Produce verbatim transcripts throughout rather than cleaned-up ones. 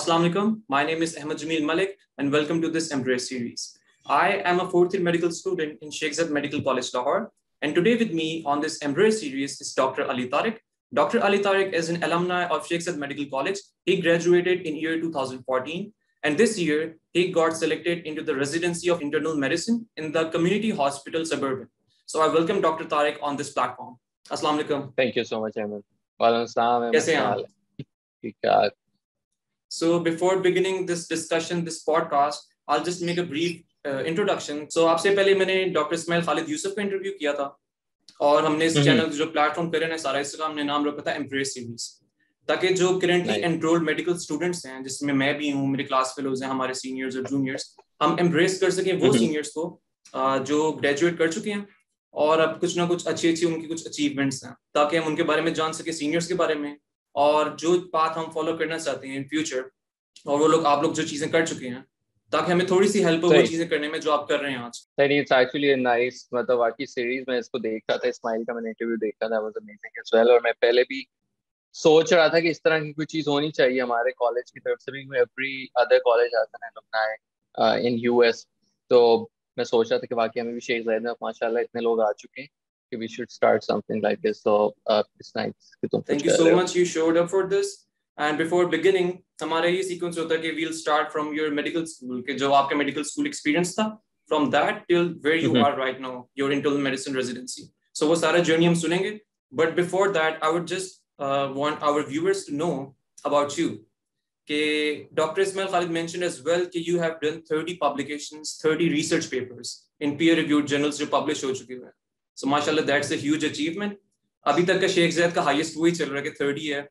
Assalamu alaikum. My name is Ahmed Jamil Malik and welcome to this Embrace series. I am a fourth year medical student in Sheikh Zayed Medical College, Lahore. And today with me on this Embrace series is Doctor Ali Tariq. Doctor Ali Tariq is an alumni of Sheikh Zayed Medical College. He graduated in year two thousand fourteen. And this year, he got selected into the residency of internal medicine in the community hospital Suburban. So I welcome Doctor Tariq on this platform. Assalamu alaikum. Thank you so much, Ahmed. Walaikum assalam, Ahmed. Kaise hain aap? ठीक. So before beginning this discussion, this podcast, I'll just make a brief uh, introduction. So आपसे पहले मैंने doctor Ismail Khalid Yusuf का interview किया था और हमने इस चैनल जो प्लेटफॉर्म कर रहे हैं सारा इसका हमने नाम रखा था एम्ब्रेस सीरीज, ताकि जो करंटली एनरोल्ड मेडिकल स्टूडेंट्स हैं जिसमें मैं भी हूँ, मेरे क्लास फेलोज हैं, हमारे सीनियर्स और जूनियर्स, हम एम्ब्रेस कर सकें वो सीनियर्स को जो ग्रेजुएट कर चुके हैं और अब कुछ ना कुछ अच्छी अच्छी उनकी कुछ अचीवमेंट्स हैं, ताकि हम उनके बारे में जान सके, सीनियर्स के बारे में, और जो पाथ हम फॉलो करना चाहते हैं इन फ्यूचर, और वो लोग आप लोग जो चीजें कर चुके हैं, ताकि हमें थोड़ी सी हेल्प हो वो चीजें करने में जो आप कर रहे हैं आज. सही, इट्स एक्चुअली अ नाइस, मतलब वाकई सीरीज में इसको देख रहा था, इस्माइल का मैंने इंटरव्यू देखा था, वाज अमेजिंग एज वेल. और मैं पहले भी सोच रहा था कि इस तरह की कोई चीज होनी चाहिए हमारे कॉलेज की तरफ से भी. एवरी अदर कॉलेज आता है लुकना इन यूएस, तो मैं सोच रहा था कि वाकई हमें भी शेख ज़ायद में माशाल्लाह इतने लोग आ चुके हैं कि we should start something like this. So uh, it's nice कि तुम Thank you so much you showed up for this. And before beginning, हमारा ये सीक्वेंस होता है कि we'll start from your medical school, कि जो आपका medical school experience था, from that till where you mm-hmm. are right now, your internal medicine residency. So वो सारा journey हम सुनेंगे. But before that, I would just uh, want our viewers to know about you. कि Doctor Ismail Khalid mentioned as well कि you have done thirty publications, thirty research papers in peer-reviewed journals जो publish हो चुके हैं. So माशाल्लाह that's a huge achievement. अभी तक का शेख ज़ैद का highest वही चल रहा है कि thirty है.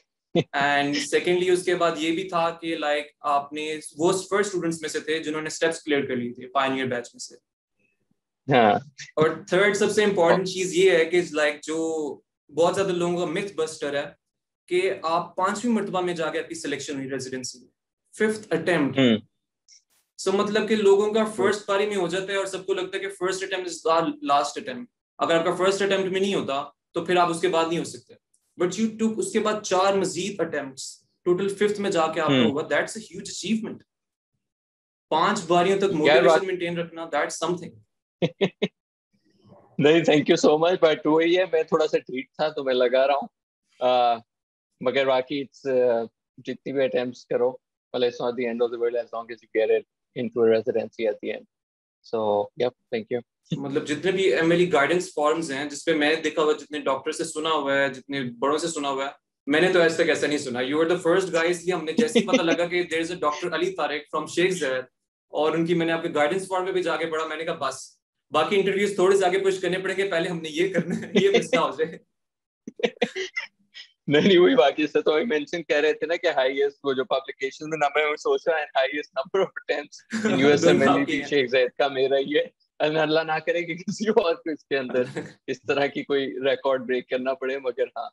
And secondly उसके बाद ये भी था कि like आपने वो first students में से थे जिन्होंने steps clear कर ली थी pioneer batch में से. हाँ. और third सबसे important चीज ये है कि like जो बहुत ज़्यादा लोगों का myth buster है कि आप पांचवी मर्तबा में जाके आपकी सिलेक्शन हुई रेजिडेंसी में, फिफ्थ अटेम्प्ट. सो मतलब कि लोगों का फर्स्ट पारी में हो जाता है और सबको लगता है कि first attempt is last attempt. अगर आपका फर्स्ट अटेम्प्ट में नहीं होता तो फिर आप उसके बाद नहीं हो सकते. बट यू टुक उसके बाद चार मजीद अटेम्प्ट्स, टोटल फिफ्थ में जाके आपका हुआ. That's a huge achievement. पांच बारियों तक मोटिवेशन मेंटेन रखना, दैट्स समथिंग. नहीं, thank you so much. But वही है, मैं थोड़ा सा ठीक था तो मैं लगा रहा हूँ, मगर बाकी इट्स जितनी भी अटेम्प्ट्स करो, well it's not the end of the world as long as you get it into a residency at the end. So yep, thank you. मतलब जितने भी एमएलई गाइडेंस फॉर्म्स हैं जिसपे मैंने देखा हुआ, जितने डॉक्टर से सुना हुआ है, जितने बड़ों से सुना हुआ है, मैंने तो आज तक ऐसा नहीं सुना. You are the first guy, इसलिए हमने जैसे ही पता लगा कि there is a doctor Ali Tariq from Sheikh Zayed और उनकी मैंने आपके गाइडेंस फॉर्म में भी जाके पढ़ा, मैंने कहा बस बाकी इंटरव्यूज थोड़े से आगे पुश करने पड़ेंगे, पहले हमने ये करना है, ये मिस ना हो जाए. नहीं नहीं वही बाकी से तो मेंशन कह रहे थे ना कि हाईएस्ट वो जो पब्लिकेशन में नंबर है, सोच रहा है highest number of attempts in USMLE भी शेख ज़ैद का मेरा ही है. अल्लाह ना करे कि किसी और को इसके अंदर इस तरह की कोई रिकॉर्ड ब्रेक करना पड़े, मगर हाँ.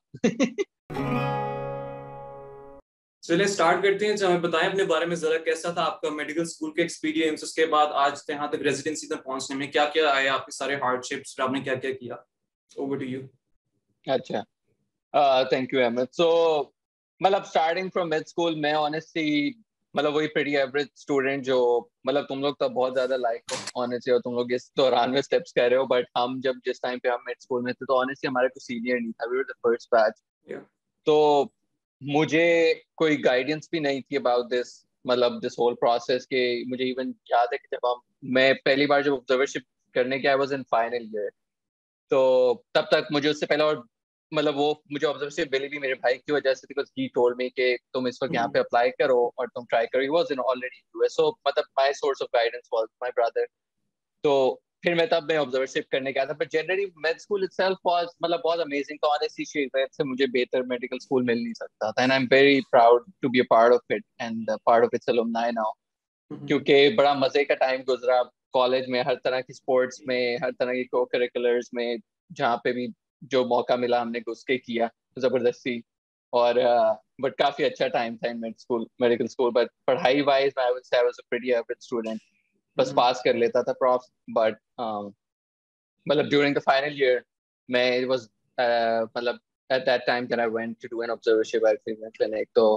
चलिए स्टार्ट करते हैं. हमें बताएं अपने बारे में जरा, कैसा था आपका मेडिकल स्कूल का एक्सपीरियंस, उसके बाद आज यहाँ तक रेजिडेंसी तक पहुंचने में क्या क्या आया, आपके सारे हार्डशिप्स, आपने क्या क्या किया. Over to you. अच्छा, थैंक यू अहमद. सो मतलब स्टार्टिंग फ्रॉम मेड स्कूल, मैं ऑनेस्टली मतलब वही प्रीटी एवरेज स्टूडेंट जो, मतलब तुम लोग तो बहुत ज्यादा लाइक ऑनेस्टली और तुम लोग इस दौरान में स्टेप्स कर रहे हो, बट हम जब जिस टाइम पे हम मेड स्कूल में थे तो ऑनेस्टली हमारे कोई सीनियर नहीं था. We were the first batch. तो मुझे कोई गाइडेंस भी नहीं थी अबाउट दिस, मतलब दिस होल प्रोसेस के. मुझे इवन याद है कि जब हम मैं पहली बार जब ऑब्जर्वरशिप करने गया, I was in final year, तो तब तक मुझे उससे पहले और मतलब वो मुझे ऑब्जर्वेशन मिली भी मेरे भाई की वजह से, बिकॉज़ ही टोल्ड मी कि तुम इस वक्त यहाँ पे अप्लाई करो और तुम ट्राई करो. He was in already US, so मतलब my source of guidance was my brother. तो फिर मैं तब मैं ऑब्जर्वरशिप करने गया था. But generally med school itself was मतलब बहुत अमेजिंग. तो ऑनेस्टली शेख ज़ैद से मुझे बेहतर मेडिकल स्कूल मिल नहीं सकता था, and I am very proud to be a part of it and part of its alumni now, क्योंकि बड़ा मजे का टाइम गुजरा कॉलेज में, हर तरह की स्पोर्ट्स में, हर तरह की को करिकुलर्स में, जहाँ पे भी जो मौका मिला हमने घुस के किया जबरदस्ती. और बट uh, काफी अच्छा टाइम था in med school, medical school. But पढ़ाई wise I would say I was a pretty average student, बस पास कर लेता था प्रॉफ्स. बट मतलब ड्यूरिंग द फाइनल ईयर मैं वाज मतलब at that time that I went to do an observation at clinic. तो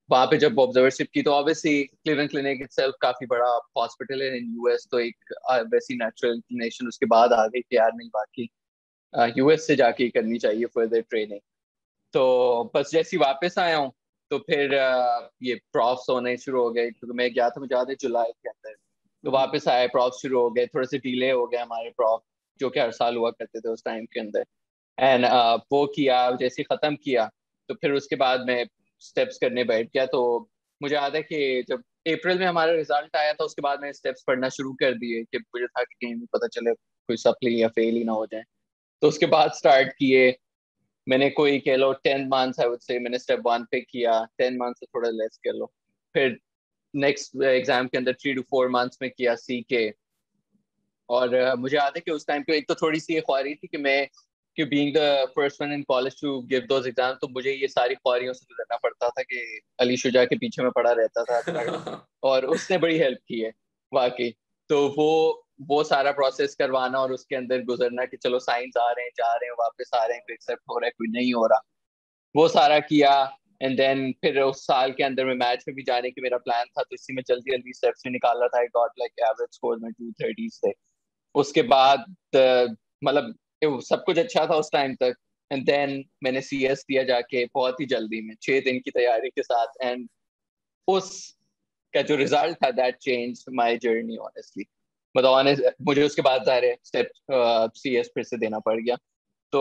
وہاں پہ جب آبزرورشپ کی تو obviously Cleveland Clinic itself کافی بڑا ہاسپٹل ہے ان یو ایس, تو ایک ویسی نیچرل انکلینیشن اس کے بعد آ گئی کہ یار نہیں باقی یو ایس سے جا کے کرنی چاہیے فردر ٹریننگ. تو بس جیسی واپس آیا ہوں تو پھر یہ پروفس ہونے شروع ہو گئے, کیونکہ میں گیا تھا مجھے یاد ہے جولائی کے اندر, تو واپس آئے پروف شروع ہو گئے, تھوڑے سے ڈیلے ہو گئے ہمارے پروف جو کہ ہر سال ہوا کرتے تھے اس ٹائم کے اندر. اینڈ وہ کیا, جیسے ختم کیا تو پھر اس کے بعد میں اسٹیپس کرنے بیٹھ گیا. تو مجھے یاد ہے کہ جب اپریل میں ہمارا ریزلٹ آیا تھا اس کے بعد میں اسٹیپس پڑھنا شروع کر دیے کہ مجھے تھا کہ کہیں بھی پتہ چلے کوئی سپلی یا فیل ہی نہ ہو جائے. تو اس کے بعد اسٹارٹ کیے میں نے, کوئی کہہ لو ten months I would say میں نے اسٹیپ ون پہ کیا, ٹین منتھس سے تھوڑا لیس کر لو. پھر نیکسٹ ایگزام کے اندر تھری ٹو فور منتھس میں کیا سی کے. اور مجھے یاد ہے کہ اس ٹائم پہ ایک تو تھوڑی سی یہ خواہی تھی کہ میں کہ being the first one in college to give those exam, تو مجھے یہ ساری خواریوں سے گزرنا پڑتا تھا کہ علی شجاع کے پیچھے میں پڑا رہتا تھا, اور اس نے بڑی ہیلپ کی ہے واقعی. تو وہ وہ سارا پروسیس کروانا اور اس کے اندر گزرنا کہ چلو سائنس آ رہے ہیں جا رہے ہیں واپس آ رہے ہیں, کوئی ایکسیپٹ ہو رہا ہے کوئی نہیں ہو رہا, وہ سارا کیا. اینڈ دین پھر اس سال کے اندر میں میچ میں بھی جانے کی میرا پلان تھا, تو اسی میں جلدی جلدی اسٹیپس بھی نکال رہا تھا. I got like average score میں ٹو تھرٹیز تھے. اس کے بعد مطلب سب کچھ اچھا تھا اس ٹائم تک. اینڈ دین میں نے سی ایس دیا جا کے بہت ہی جلدی میں, چھ دن کی تیاری کے ساتھ. اینڈ اس کا جو ریزلٹ تھا that change my journey honestly. مطلب مجھے اس کے بعد ظاہر ہے اسٹیپ سی ایس پھر سے دینا پڑ گیا. تو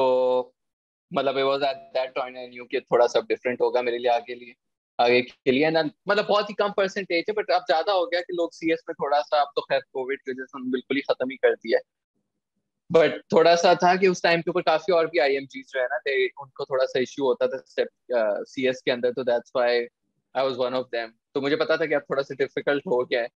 مطلب it was at that point I knew کہ تھوڑا سا ڈفرینٹ ہوگا میرے لیے آگے لیے آگے کے لیے. مطلب بہت ہی کم پرسنٹیج ہے بٹ اب زیادہ ہو گیا کہ لوگ سی ایس میں تھوڑا سا, اب تو خیر کووڈ کی وجہ سے بالکل ہی ختم ہی کر دیا ہے, بٹ تھوڑا سا تھا کہ اس ٹائم کے اوپر کافی اور بھی آئی ایم جیز جو ہے نا ان کو تھوڑا سا ایشو ہوتا تھا سی ایس کے اندر, تو that's why I was one of them. تو مجھے پتا تھا کہ اب تھوڑا سا ڈیفیکلٹ ہو گیا ہے.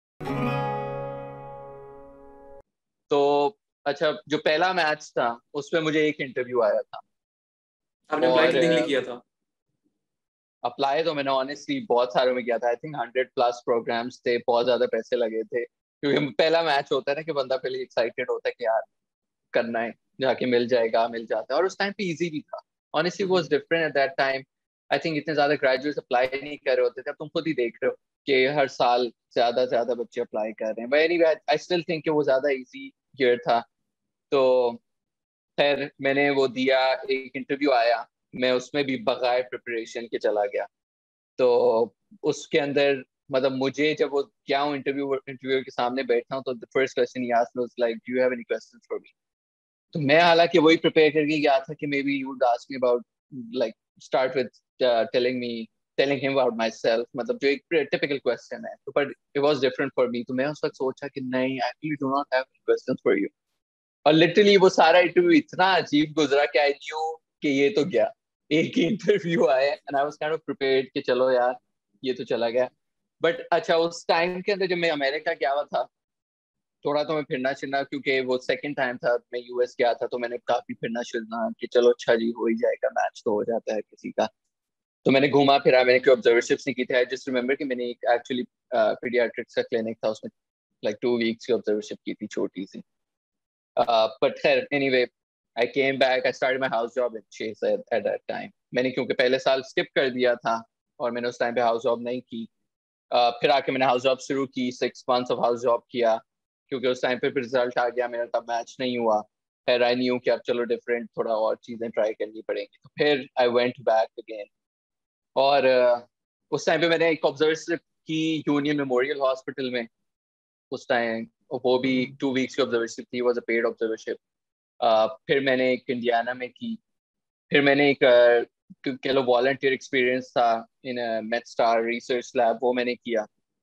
تو اچھا جو پہلا میچ تھا اس میں مجھے ایک انٹرویو آیا تھا. آپ نے اپلائی کتنے کے لیے کیا تھا؟ اپلائی تو میں نے آنیسٹلی بہت سارے میں کیا تھا. I think hundred plus programs تھے, بہت زیادہ پیسے لگے تھے, کیونکہ پہلا میچ ہوتا ہے نا کہ بندہ پہلے ایکسائٹیڈ ہوتا ہے کہ یار کرنا ہے, جا کے مل جائے گا, مل جاتا ہے. اور اس ٹائم پہ ایزی بھی تھا honestly, was different at that time. I think اتنے زیادہ گریجویٹس اپلائی نہیں کر رہے ہوتے تھے. اب تم خود ہی دیکھ رہے ہو کہ ہر سال زیادہ زیادہ بچے اپلائی کر رہے ہیں. But anyway I still think کہ وہ زیادہ ایزی ایئر تھا. تو خیر میں نے وہ دیا, ایک انٹرویو آیا, میں اس میں بھی بغیر پریپریشن کے چلا گیا. تو اس کے اندر مطلب مجھے جب وہ کیا ہوں انٹرویو انٹرویو کے سامنے بیٹھا ہوں تو فرسٹ کوسچن ہی asked was like do you have any questions for me. تو میں حالانکہ وہی پریپیئر کر کے گیا تھا کہ maybe you would ask me about like start with telling me telling him about myself, مطلب جو ایک ٹپیکل کوسچن ہے. تو but it was different for me. تو میں اس وقت سوچا کہ نہیں, actually do not have any questions for you. اور لٹرلی وہ سارا انٹرویو اتنا عجیب گزرا کہ آئی نیو کہ یہ تو گیا, ایک ہی انٹرویو آیا and I was kind of prepared کہ چلو یار یہ تو چلا گیا. بٹ اچھا اس ٹائم کے اندر جب میں امریکہ گیا ہوا تھا تھوڑا تو میں پھرنا چلنا, کیونکہ وہ سیکنڈ ٹائم تھا میں یو ایس گیا تھا, تو میں نے کافی پھرنا چلنا کہ چلو اچھا جی ہو ہی جائے گا, میچ تو ہو جاتا ہے کسی کا. تو میں نے گھوما پھرا, میں نے کوئی آبزرورشپس نہیں کی تھی. آئی جسٹ ریممبر کہ میں نے ایک ایکچولی پیڈیاٹرکس کا کلینک تھا, اس میں لائک ٹو ویکس کی آبزرورشپ کی تھی چھوٹی سی. بٹ خیر anyway I came back, I started my house job at Chase at, at that time. میں نے کیونکہ پہلے سال اسکپ کر دیا تھا اور میں نے اس ٹائم پہ ہاؤس جاب نہیں کی. uh, پھر آ کے میں نے ہاؤس جاب شروع کی, six months of house job کیا, کیونکہ اس ٹائم پہ پھر رزلٹ آ گیا میرا, تب میچ نہیں ہوا. پھر آئی نیو کہ اب چلو ڈفرینٹ تھوڑا اور چیزیں ٹرائی کرنی پڑیں گی. تو پھر آئی وینٹ بیک اگین. اور uh, اس ٹائم پہ میں نے ایک آبزرورشپ کی یونین میموریل ہاسپٹل میں اس ٹائم, وہ بھی ٹو ویکس کی آبزرورشپ تھی, was a paid observership. Uh, پھر میں نے ایک انڈیانا میں کی. پھر میں نے ایک کہہ لو والنٹیئر ایکسپیرئنس تھا in MedStar research lab, وہ میں نے کیا.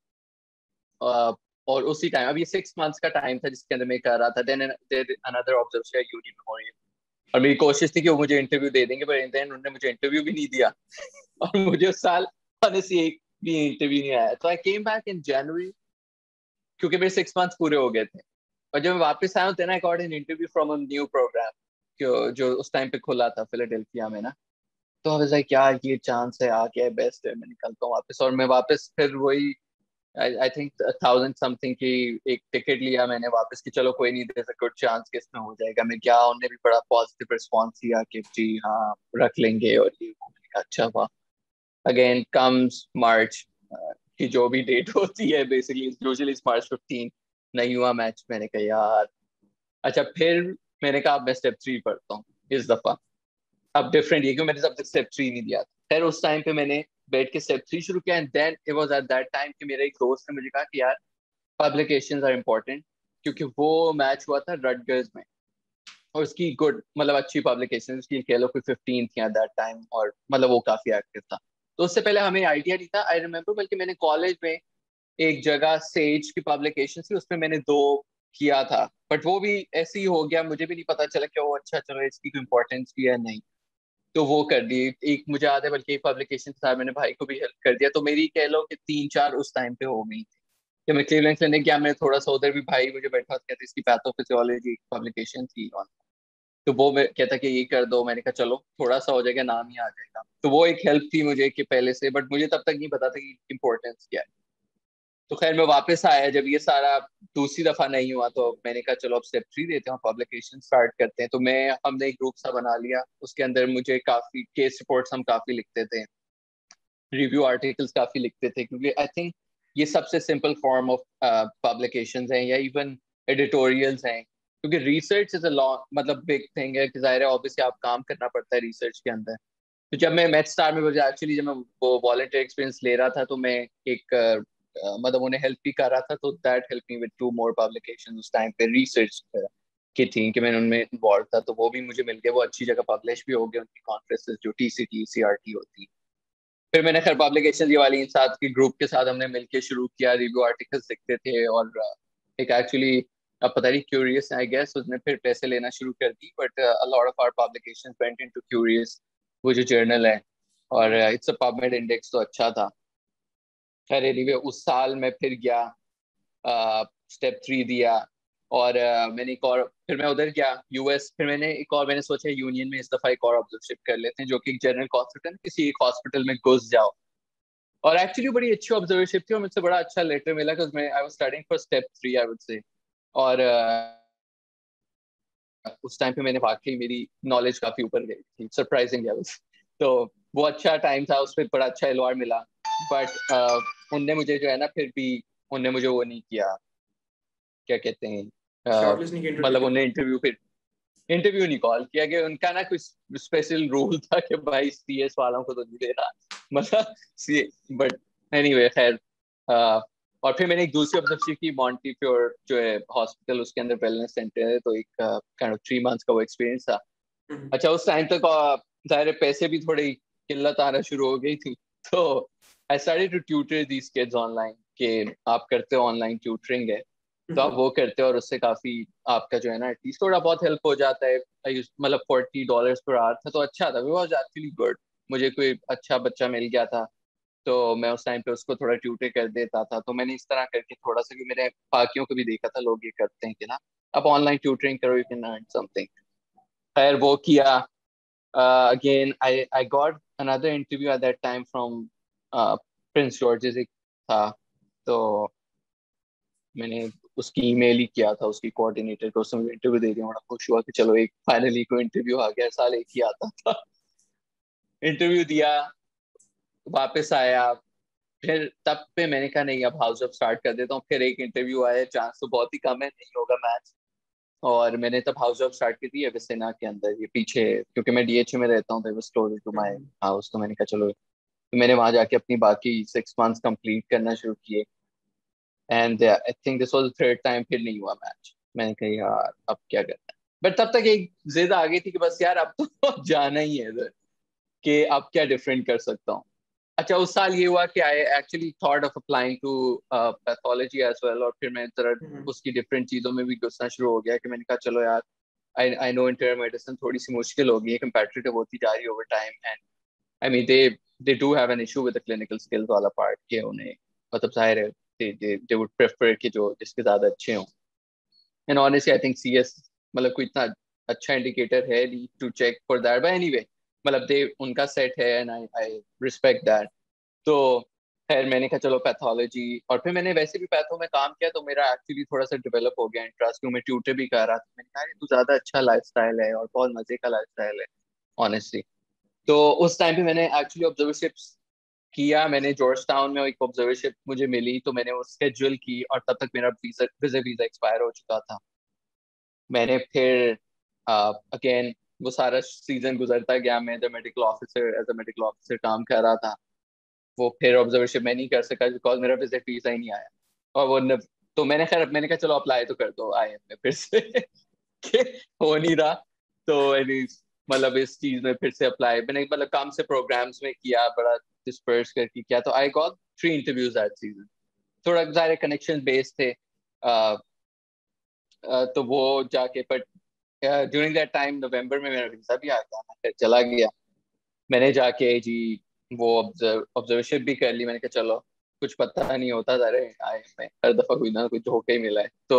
uh, اور اسی ٹائم اب یہ سکس منتھس کا ٹائم تھا جس کے اندر میں کر رہا تھا. دین اندر آبزرورشپ یونین میموریل, اور میری کوشش تھی کہ وہ مجھے انٹرویو دے دیں گے, بٹ دین انہوں نے مجھے انٹرویو بھی نہیں دیا اور مجھے اس سال honestly ایک بھی انٹرویو نہیں آیا. تو آئی کیم بیک ان جنوری, کیونکہ میرے سکس منتھس پورے ہو گئے تھے. اور جب میں واپس آیا ہوں then I got an interview from a new program جو اس ٹائم پہ کھلا تھا فیلاڈیلفیا میں نا. تو I was like کیا یہ چانس ہے, آ گیا بیسٹ ہے, میں نکلتا ہوں واپس. اور میں واپس پھر وہی I think thousand something کی ایک ٹکٹ لیا میں نے واپس کہ چلو کوئی نہیں, دیر اے گڈ چانس کہ اس میں ہو جائے گا. میں گیا, انہوں نے بھی بڑا پازیٹیو رسپانس دیا کہ جی ہاں رکھ لیں گے, اور یہ اچھا ہوا. Again comes March کی جو بھی ڈیٹ ہوتی ہے بیسکلی یوزلی مارچ ففٹین نہیں ہوا میچ. میں نے کہا یار اچھا پھر میں نے کہا اب میں اسٹیپ تھری پڑھتا ہوں اس دفعہ. اب ڈفرینٹ یہ کیوں میں نے اب تک اسٹیپ تھری نہیں دیا تھا. خیر اس ٹائم پہ میں نے بیٹھ کے اسٹیپ تھری شروع کیا and then it was at that time کہ میرا ایک دوست نے مجھے کہا کہ یار پبلیکیشنز آر امپورٹنٹ, کیونکہ وہ میچ ہوا تھا رٹگرز میں اور اس کی گڈ مطلب اچھی پبلیکیشن اس کی کہہ لو کوئی ففٹین تھی ایٹ دیٹ ٹائم اور مطلب وہ کافی ایکٹیو تھا. تو اس سے پہلے ہمیں آئیڈیا نہیں تھا. آئی ریمبر بلکہ میں نے کالج میں ایک جگہ سیج کی پبلیکیشن تھی اس میں میں نے دو کیا تھا, بٹ وہ بھی ایسے ہی ہو گیا, مجھے بھی نہیں پتا چلا کہ وہ اچھا چلو اس کی کوئی امپورٹینس بھی ہے نہیں, تو وہ کر دی. ایک مجھے یاد ہے بلکہ ایک پبلیکیشن تھا میں نے بھائی کو بھی ہیلپ کر دیا, تو میری کہہ لو کہ تین چار اس ٹائم پہ ہو گئی تھی. جب میں کلیولینڈ لینے گیا میں تھوڑا سا ادھر بھی بھائی مجھے بیٹھا کہتے اس کی پیتھوفیزیولوجی پبلیکیشن تھی تو وہ کہتا کہ یہ کر دو. میں نے کہا چلو تھوڑا سا ہو جائے گا نام ہی آ جائے گا. تو وہ ایک ہیلپ تھی مجھے کہ پہلے سے, بٹ مجھے تب تک نہیں پتا تھا کہ امپورٹینس کیا ہے. تو خیر میں واپس آیا جب یہ سارا دوسری دفعہ نہیں ہوا تو میں نے کہا چلو اب اسٹیپ تھری دیتے ہیں پبلیکیشن اسٹارٹ کرتے ہیں. تو میں ہم نے ایک گروپ سا بنا لیا, اس کے اندر مجھے کافی کیس رپورٹس ہم کافی لکھتے تھے, ریویو آرٹیکلس کافی لکھتے تھے, کیونکہ آئی تھنک یہ سب سے سمپل فارم آف پبلیکیشنز ہیں یا ایون ایڈیٹوریلز ہیں, کیونکہ ریسرچ از اے لانگ مطلب بگ تھنگ ہے کہ ظاہر ہے obviously آپ کام کرنا پڑتا ہے ریسرچ کے اندر. تو جب میں میتھ اسٹار میں ایکچولی جب میں وہ والنٹیئر ایکسپیرینس لے رہا تھا تو میں ایک مطلب انہیں ہیلپ بھی کر رہا تھا, تو that help me with to more publication اس ٹائم پہ ریسرچ کی تھیں کہ میں ان میں انوالو تھا, تو وہ بھی مجھے مل گئے, وہ اچھی جگہ پبلش بھی ہو گئے ان کی کانفرنسز جو T C T C R T ہوتی. پھر میں نے خیر پبلیکیشن یہ والی ساتھ کی گروپ کے ساتھ ہم نے مل کے شروع کیا, ریویو آرٹیکلس لکھتے تھے, اور ایک ایکچولی اب پتہ نہیں کیوریس آئی گیس اس نے پھر پیسے لینا شروع کر دی, but a lot of our publications went into Curious وہ جو جرنل ہے, اور it's a PubMed index تو اچھا تھا. خیر اینی وے اس سال میں پھر گیا اسٹیپ تھری دیا, اور میں نے ایک اور پھر میں ادھر گیا یو ایس. پھر میں نے ایک اور میں نے سوچا یونین میں اس دفعہ ایک اور آبزروشپ کر لیتے ہیں جو کہ ایک جنرل کانسلٹنٹ کسی ایک ہاسپٹل میں گھس جاؤ, اور ایکچولی بڑی اچھی آبزروشپ تھی اور مجھ سے بڑا اچھا لیٹر ملا کہ میں I was studying for step three I would say. اور اس ٹائم پہ میں نے واقعی میری نالج کافی اوپر گئی تھی سرپرائزنگ لیولس, تو وہ اچھا ٹائم تھا, اس پہ بڑا اچھا ایل او آر ملا. بٹ ان نے مجھے جو ہے نا پھر بھی ان نے مجھے وہ نہیں کیا, کیا کہتے ہیں مطلب انہیں انٹرویو پھر انٹرویو نہیں کال کیا, کہ ان کا نا کچھ اسپیشل رول تھا کہ بھائی سی ایس والوں کو تو نہیں دے رہا مطلب. بٹ اینی وے خیر, اور پھر میں نے ایک دوسری آبزروشپ کی مونٹی پیور جو ہے ہاسپٹل, اس کے اندر ویلنس سینٹر ہے, تو ایک کائنڈ آف تھری منتھس کا وہ ایکسپیرینس تھا. اچھا اس ٹائم تک ظاہر پیسے بھی تھوڑی قلت آنا شروع ہو گئی تھی, تو I started to tutor these kids online, کہ آپ کرتے ہو آن لائن ٹیوٹرنگ ہے تو آپ وہ کرتے ہو, اور اس سے کافی آپ کا جو ہے نا ایٹ لیسٹ تھوڑا بہت ہیلپ ہو جاتا ہے. مطلب فورٹی ڈالرس پر آور تھا, تو اچھا تھا, واز ایکچولی گڈ. مجھے کوئی اچھا بچہ مل گیا تھا تو میں اس ٹائم پہ اس کو تھوڑا ٹیوٹر کر دیتا تھا. تو میں نے اس طرح کر کے تھوڑا سا, کہ میرے باقیوں کو بھی دیکھا تھا لوگ یہ کرتے ہیں کہ نا اب آن لائن ٹیوٹرنگ کرو, you can earn something. خیر وہ کیا. Again I I got another interview at that time from uh, Prince George's ایک تھا, تو میں نے اس کی ای میل ہی کیا تھا اس کی کوآرڈینیٹر کو, اس نے انٹرویو دے دیا. بڑا خوش ہوا کہ چلو ایک فائنلی کوئی انٹرویو آ گیا, سال ایک ہی آتا تھا. انٹرویو دیا, واپس آیا, پھر تب پہ میں نے کہا نہیں اب ہاؤس آف اسٹارٹ کر دیتا ہوں. پھر ایک انٹرویو آیا, چانس تو بہت ہی کم ہے نہیں ہوگا میچ, اور میں نے تب ہاؤس آف اسٹارٹ کی تھی وسینا کے اندر, یہ پیچھے, کیونکہ میں ڈی ایچ اے میں رہتا ہوں, تو کلوز ٹو مائی ہاؤس. تو میں نے کہا چلو, تو میں نے وہاں جا کے اپنی باقی سکس منتھس کمپلیٹ کرنا شروع کیے. And I think this was third time, پھر نہیں ہوا میچ. میں نے کہا یار اب کیا کرنا ہے, بٹ تب تک ایک ضد آ گئی تھی کہ بس یار اب تو جانا ہی ہے ادھر, کہ اب کیا ڈفرینٹ کر سکتا ہوں. اچھا اس سال یہ ہوا کہ I actually thought of applying to pathology as well, اور پھر میں ذرا اس کی ڈفرینٹ چیزوں میں بھی گھسنا شروع ہو گیا, کہ میں نے کہا چلو یار آئی نو انٹرنل میڈیسن تھوڑی سی مشکل ہوگی ہے, کمپیٹیٹیو ہوتی جا رہی ہے over time, and I mean they they do have an issue with the clinical skills والا پارٹ, کہ انہیں مطلب ظاہر ہے they would prefer کہ جو جس کے زیادہ اچھے ہوں. And honestly I think C S مطلب کوئی اتنا اچھا انڈیکیٹر ہے نہیں to check for that, but anyway مطلب they ان کا سیٹ ہے and I I respect that. تو خیر میں نے کہا چلو پیتھولوجی, اور پھر میں نے ویسے بھی پیتھو میں کام کیا, تو میرا ایکچولی تھوڑا سا ڈیولپ ہو گیا انٹرسٹ, کیوں میں ٹیوٹر بھی کر رہا تھا. میں نے کہا تو زیادہ اچھا لائف اسٹائل ہے اور بہت مزے کا لائف اسٹائل ہے honestly. تو اس ٹائم پہ میں نے ایکچولی آبزروشپس کیا میں نے جارج ٹاؤن میں ایک آبزرورشپ مجھے ملی تو میں نے وہ اسکیڈول کی اور تب تک میرا ویزا ویزا ویزا ایکسپائر ہو چکا تھا. میں نے پھر اگین وہ سارا سیزن گزرتا گیا. میں as a medical officer as a medical officer کام کر رہا تھا. وہ پھر آبزرویشن میں نہیں کر سکا بیکاز میرا وزٹ ویزا ہی نہیں آیا. اور وہ تو میں نے خیر میں نے کہا چلو اپلائی تو کر دو آئی ایم میں پھر سے کہ ہو نہیں رہا. تو مطلب اس چیز میں پھر سے اپلائی میں نے مطلب کام سے پروگرامس میں کیا, بڑا ڈسپرس کر کے کیا. تو I got three interviews that season. تھوڑا سارے کنیکشن بیس تھے تو وہ جا کے but during that time November میں میرا ویزا بھی آ گیا. میں پھر چلا گیا. میں نے جا کے جی وہ آبزرویشن بھی کر لی. میں نے کہا چلو کچھ پتہ نہیں ہوتا تھا رہے آئے میں ہر دفعہ کوئی نہ کوئی دھوکہ ہی ملا ہے. تو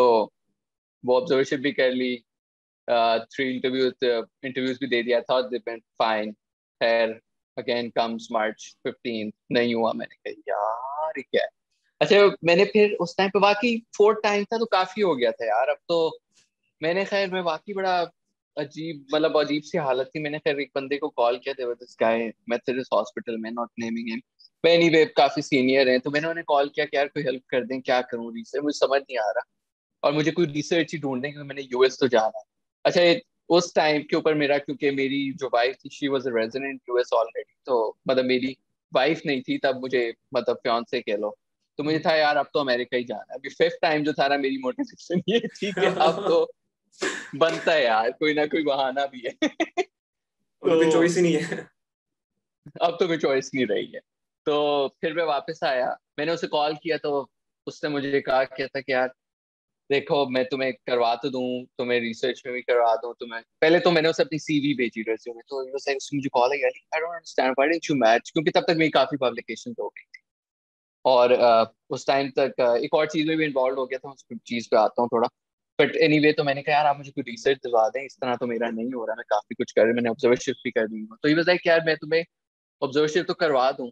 وہ آبزرویشن بھی کر لی. تھری انٹرویوز انٹرویوز بھی دے دیا تھا. فائن خیر اگین کمز مارچ ففٹین نہیں ہوا. میں نے کہا یار کیا ہے. اچھا میں نے پھر اس ٹائم پہ واقعی فورتھ ٹائم تھا تو کافی ہو گیا تھا یار. اب تو میں نے خیر میں واقعی بڑا عجیب مطلب عجیب سی حالت تھی. میں نے خیر ایک بندے کو کال کیا تھا دس گائے میتھڈسٹ ہاسپٹل میں, not naming him, anyway کافی سینئر ہیں. تو میں نے انہیں کال کیا کہ یار کوئی ہیلپ کر دیں, کیا کروں ریسرچ مجھے سمجھ نہیں آ رہا اور مجھے کوئی ریسرچ ہی ڈھونڈ دیں کیونکہ میں نے یو ایس تو جانا ہے. اچھا اس ٹائم کے اوپر میرا کیونکہ میری جو وائف تھی she was a resident U S already, تو مطلب میری وائف نہیں تھی تب مجھے مطلب فیانسے کہہ لو. تو مجھے تھا یار اب تو امریکہ ہی جانا ہے. ابھی ففتھ ٹائم جو تھا نا میری موٹیویشن یہ تھی کہ اب تو بنتا ہے یار کوئی نہ کوئی بہانہ بھی ہے. تو کوئی چوائس ہی نہیں ہے. اب تو کوئی چوائس نہیں رہی ہے. تو پھر میں واپس آیا. میں نے اسے کال کیا تو اس نے مجھے کہا کیا تھا کہ یار دیکھو میں تمہیں کروا تو دوں, تمہیں ریسرچ میں بھی کروا دوں تمہیں. پہلے تو میں نے اسے اپنی سی وی بھیجی ریزیومے. تو اس مجھے کال ہے یار I don't understand why don't you match, کیونکہ تب تک میری کافی پبلیکیشن ہو گئی تھی. اور اس ٹائم تک ایک اور چیز میں بھی انوالو ہو گیا تھا, اس چیز پہ آتا ہوں تھوڑا. بٹ اینی وے تو میں نے کہا یار آپ مجھے کوئی ریسرچ دلوا دیں, اس طرح تو میرا نہیں ہو رہا. میں کافی کچھ کر رہا, میں نے آبزرویشن بھی کر دی. تو یہ بتایا کہ یار میں تمہیں آبزرویشن تو کروا دوں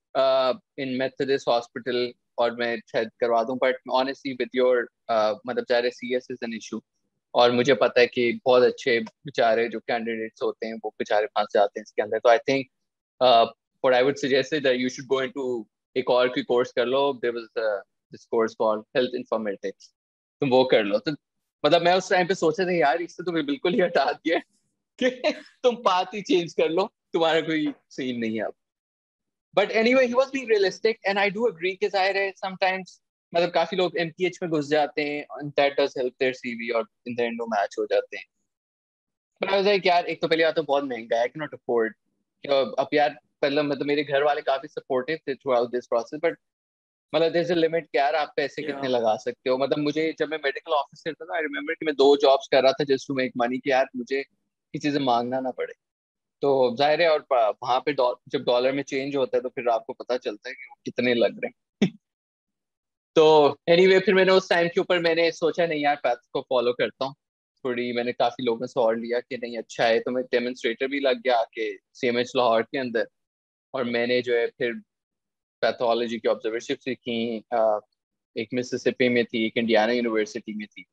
ان میتھڈسٹ ہاسپٹل اور میں شاید کروا دوں, بٹ آنیسٹلی ود یور مطلب ظاہر C S is an issue. اور مجھے پتا ہے کہ بہت اچھے بیچارے جو کینڈیڈیٹس ہوتے ہیں وہ بیچارے پھنس جاتے ہیں اس کے اندر. تو I think what I would suggest is that you should go into ایک اور کوئی کورس کر لو. there was uh, this course called health informatics, تم وہ کر لو. تو مطلب میں اس ٹائم پہ سوچا تھا یار اس سے تمہیں بالکل ہی ہٹا دیا کہ تم پات ہی چینج کر لو, تمہارا کوئی سین نہیں ہے اب. But anyway he was being realistic and I do agree کہ ظاہر ہے سم ٹائمس مطلب کافی لوگ ایم پی ایچ میں گھس جاتے ہیں and that does help their سی وی اور in the end وہ میچ ہو جاتے ہیں. But I was like یار ایک تو پہلے بات تو بہت مہنگا ہے, I cannot afford. اب یار پہلے مطلب میرے گھر والے کافی سپورٹیو تھے تھرو آؤٹ دس پروسیس, بٹ مطلب دیر از اے لمٹ کہ یار آپ پیسے کتنے لگا سکتے ہو. مطلب مجھے جب میں میڈیکل آفیسر تھا نا, آئی ریمبر کہ میں دو جابس کر رہا تھا جسٹ ٹو میک منی, کہ یار مجھے کسی سے مانگنا نہ پڑے. تو ظاہر ہے اور وہاں پہ جب ڈالر میں چینج ہوتا ہے تو پھر آپ کو پتا چلتا ہے کہ وہ کتنے لگ رہے ہیں. تو اینی وے پھر میں نے اس ٹائم کے اوپر میں نے سوچا نہیں یار پیتھ کو فالو کرتا ہوں تھوڑی. میں نے کافی لوگوں سے اور لیا کہ نہیں اچھا ہے. تو میں ڈیمونسٹریٹر بھی لگ گیا کہ سی ایم ایچ لاہور کے اندر, اور میں نے جو ہے پھر پیتھولوجی کی آبزرویشن سیکھی. ایک مسیسپی میں تھی, ایک انڈیانا یونیورسٹی میں تھی,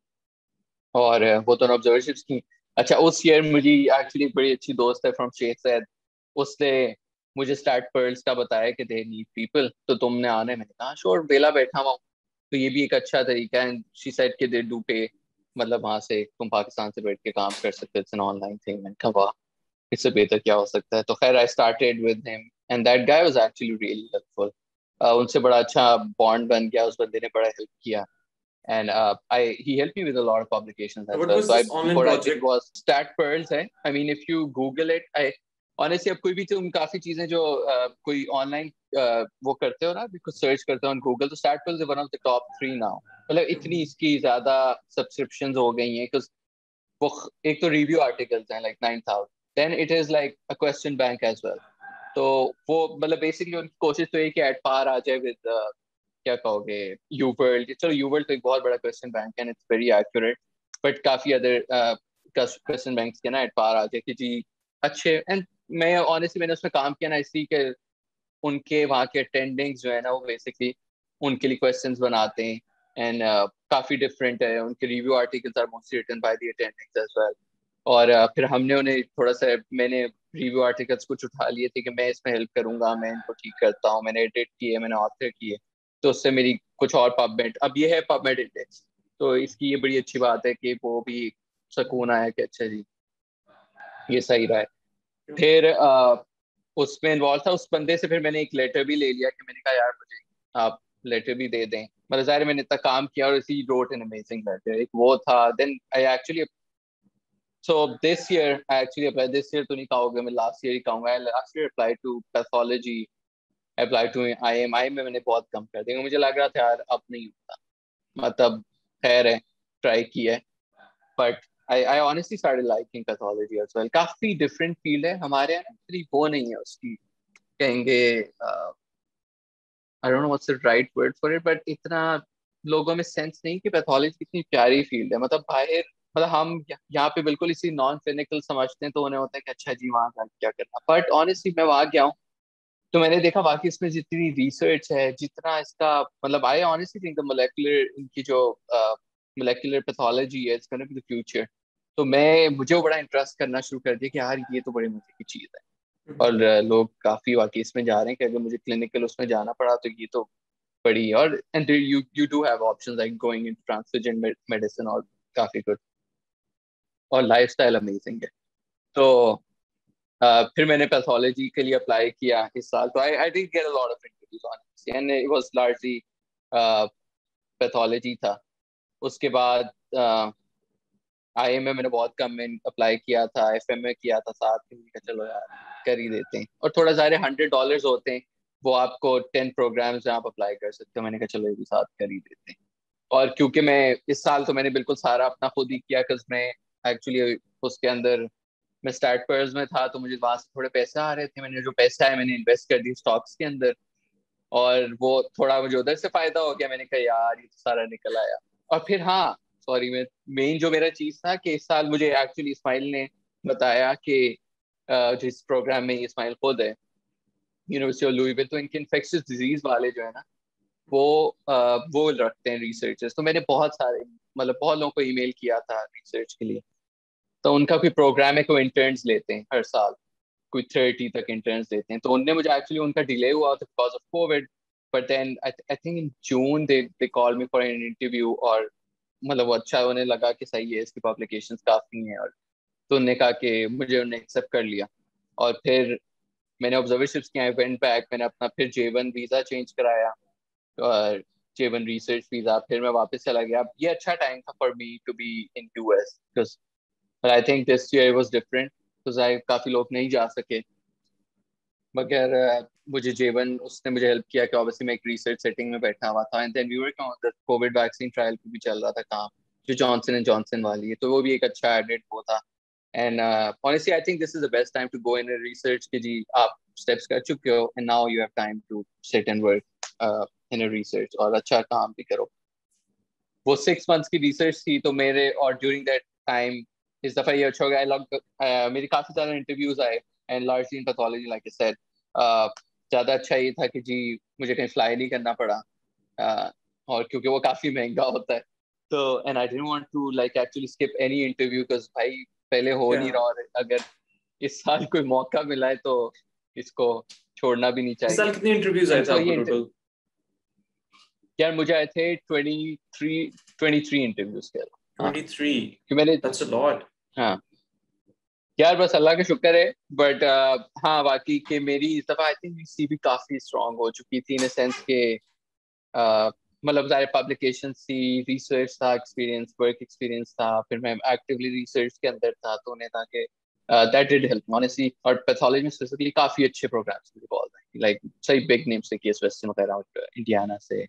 اور وہ دونوں آبزرویشن کی. اچھا اس ایئر مجھے ایکچولی بڑی اچھی دوست ہے فرام شیخ زید, اس نے مجھے اسٹارٹ پرلس کا بتایا کہ دے نیڈ پیپل, تو تم نے آنے. میں نے کہا شور ویلا بیٹھا ہوا ہوں, تو یہ بھی ایک اچھا طریقہ ہے. شی سیڈ کہ دے ڈو پے, مطلب وہاں سے تم پاکستان سے بیٹھ کے کام کر سکتے, it's an online thing. میں نے کہا واہ اس سے بہتر کیا ہو سکتا ہے. تو خیر I started with him and that guy was actually really helpful. ان سے بڑا اچھا بانڈ بن گیا, اس بندے نے بڑا ہیلپ کیا. And uh, I he helped me with a lot of publications as What well. was So I this online what I did project? was Stat Pearls hai. I mean if you Google it, I honestly اب کوئی بھی تم کافی چیزیں جو کوئی on line وہ کرتے ہو نا, کچھ سرچ کرتے ہو on Google, تو Stat Pearls is one of the top three now. مطلب اتنی اس کی زیادہ سبسکرپشنز ہو گئی ہیں کہ وہ ایک تو ریویو آرٹیکلز ہیں like nine thousand, then it is like a question bank as well. تو وہ مطلب بیسکلی ان کی کوشش تو یہ کہ ایٹ پار آ جائے ود کیا کہو گے یو ورلڈ. چلو یو ورلڈ تو ایک بہت بڑا کوسچن بینک ہے, اٹس ویری ایکوریٹ, بٹ کافی ادر کوسچن بینکس کے نا ایٹ پار آ جائے کہ جی اچھے. اینڈ میں آنیسٹلی میں نے اس میں کام کیا نا اس لیے کہ ان کے وہاں کے اٹینڈنگس جو ہے نا وہ بیسکلی ان کے لیے کوسچنس بناتے ہیں, اینڈ کافی ڈفرینٹ ہے. ان کے review articles are mostly written by the attendings as well. اور پھر ہم نے انہیں تھوڑا سا, میں نے ریویو آرٹیکلس کچھ اٹھا لیے تھے کہ میں اس میں ہیلپ کروں گا, میں ان کو ٹھیک کرتا ہوں, میں نے ایڈٹ کیے, میں نے آتھر کیے, تو اس سے میری کچھ اور پب میڈ, اب یہ ہے پب میڈ انڈیکس, تو اس کی یہ بڑی اچھی بات ہے کہ وہ بھی سکون آیا کہ اچھا جی یہ صحیح رہا ہے. پھر اس میں انوالو تھا اس بندے سے, پھر میں نے ایک لیٹر بھی لے لیا کہ میں نے کہا یار مجھے آپ لیٹر بھی دے دیں, مطلب ظاہر میں نے اتنا کام کیا اور اسی روٹ این امیزنگ لیٹر, ایک وہ تھا. Then I actually so this year I actually applied, this year تو نہیں کہوں گا میں, last year ہی کہوں گا, I last year applied to pathology, I applied to I I M I میں میں نے بہت کم کر دیا, مجھے لگ رہا تھا یار اب نہیں ہوتا, مطلب خیر ہے ٹرائی کیا ہے, but I I honestly started liking pathology as well. Coffee different field ہے ہمارے یہاں, اتنی وہ نہیں ہے اس کی, کہیں گے I don't know what's the right word for it, but اتنا لوگوں میں سینس نہیں کہ پیتھولوجی کتنی پیاری فیلڈ ہے, مطلب باہر مطلب ہم یہاں پہ بالکل اسی نان کلینکل سمجھتے ہیں, تو انہیں ہوتا ہے کہ اچھا جی وہاں جا کے کیا کرنا, بٹ آنیسٹلی میں وہاں گیا ہوں تو میں نے دیکھا واقعی اس میں جتنی ریسرچ ہے, جتنا اس کا مطلب I honestly think the molecular ان کی جو مولیکولر پیتھولوجی ہے it's gonna be the future. تو میں مجھے وہ بڑا انٹرسٹ کرنا شروع کر دیا کہ یار یہ تو بڑی مزے کی چیز ہے, اور لوگ کافی واقعی اس میں جا رہے ہیں کہ اگر مجھے کلینکل اس میں جانا پڑا تو یہ تو بڑی, اور and you you do have options like going in transfusion medicine, اور کافی گڈ, اور لائف اسٹائل امیزنگ ہے. تو پھر میں نے پیتھولوجی کے لیے اپلائی کیا اس سال, تو I did get a lot of interviews on and it was largely pathology تھا. اس کے بعد آئی ایم اے میں نے بہت کم میں اپلائی کیا تھا, ایف ایم اے کیا تھا ساتھ میں, چلو یار کر ہی دیتے ہیں, اور تھوڑا سارے ہنڈریڈ ڈالرز ہوتے ہیں وہ آپ کو ٹین پروگرامز میں آپ اپلائی کر سکتے ہو, میں نے کہا چلو یہ بھی ساتھ کر ہی دیتے ہیں. اور کیونکہ میں اس سال تو میں نے بالکل سارا اپنا خود ہی کیا, کز میں ایکچولی اس کے اندر میں اسٹارٹ پرز میں تھا, تو مجھے وہاں سے تھوڑے پیسے آ رہے تھے, میں نے جو پیسے آئے میں نے انویسٹ کر دی اسٹاکس کے اندر, اور وہ تھوڑا مجھے ادھر سے فائدہ ہو گیا, میں نے کہا یار یہ تو سارا نکل آیا. اور پھر ہاں سوری میں مین جو میرا چیز تھا کہ اس سال مجھے ایکچولی اسماعیل نے بتایا کہ جس پروگرام میں اسماعیل خود ہے یونیورسٹی آف لوئیویل, تو ان کے انفیکشس ڈیزیز والے جو ہے نا وہ وہ رکھتے ہیں ریسرچرز, تو میں نے بہت سارے مطلب بہت لوگوں کو ای میل کیا تھا ریسرچ کے لیے, تو ان کا کوئی پروگرام ہے, کوئی انٹرنس لیتے ہیں ہر سال, کوئی تھرٹی تک انٹرنس دیتے ہیں, تو ان نے مجھے ایکچولی ان کا ڈیلے ہوا تھا because of COVID, but then I think in June they they call me for an interview, اور مطلب وہ اچھا انہیں لگا کہ صحیح ہے اس کی پبلیکیشنز کافی ہیں, اور تو انہوں نے کہا کہ مجھے انہوں نے ایکسیپٹ کر لیا. اور پھر میں نے آبزرویشنس کیا, وینٹ بیک, میں نے اپنا پھر جے ون ویزا چینج کرایا, اور جے ون ریسرچ ویزا, پھر میں واپس چلا گیا. یہ اچھا ٹائم تھا for me to be in U S, because I think this year was different, بیکاز کافی لوگ نہیں جا سکے, مگر مجھے جے ون اس نے مجھے ہیلپ کیا کہ obviously میں ایک ریسرچ سیٹنگ میں بیٹھا ہوا تھا, and then we were on the COVID vaccine trial پہ بھی چل رہا تھا کام, جو جانسن اینڈ جانسن والی ہے, تو وہ بھی ایک اچھا ایڈٹ وہ تھا. And honestly I think this is the best time to go in a research کہ جی آپ اسٹیپس کر چکے ہو, and now you have time to sit and work uh, in a research, اور اچھا کام بھی کرو. وہ سکس منتھس کی ریسرچ تھی, تو میرے اور ڈیورنگ دیٹ ٹائم اس دفعہ یہ اچھا ہو گیا, میری کافی زیادہ انٹرویوز آئے, and largely in pathology like I said, زیادہ اچھا یہ تھا کہ جی مجھے کہیں فلائی نہیں کرنا پڑا, اور کیونکہ وہ کافی مہنگا ہوتا ہے, تو and I don't want to like actually skip any interview, because بھائی پہلے ہو نہیں رہا, اور اگر اس سال کوئی موقع ملا ہے تو اس کو چھوڑنا بھی نہیں چاہیے. اس سال کتنے انٹرویوز آئے تھے آپ کو ٹوٹل؟ یار مجھے آئے تھے twenty three twenty three interviews کے. ٹوینٹی تھری کہ میں نے that's a lot. ہاں یار بس اللہ کا شکر ہے, بٹ ہاں باقی کہ میری اس دفعہ آئی تھنک سی بھی کافی اسٹرانگ ہو چکی تھی, ان اے سینس کہ مطلب سارے پبلیکیشن تھی, ریسرچ تھا, ایکسپیرینس ورک ایکسپیرینس تھا, پھر میں ایکٹیولی ریسرچ کے اندر تھا, تو انہیں تھا کہ دیٹ ڈڈ ہیلپ آنیسٹلی. اور پیتھولوجی میں اسپیسیفکلی کافی اچھے پروگرامس انوالو ہیں, لائک صحیح بگ نیمس سے کیس ویسٹن وغیرہ انڈیانا سے.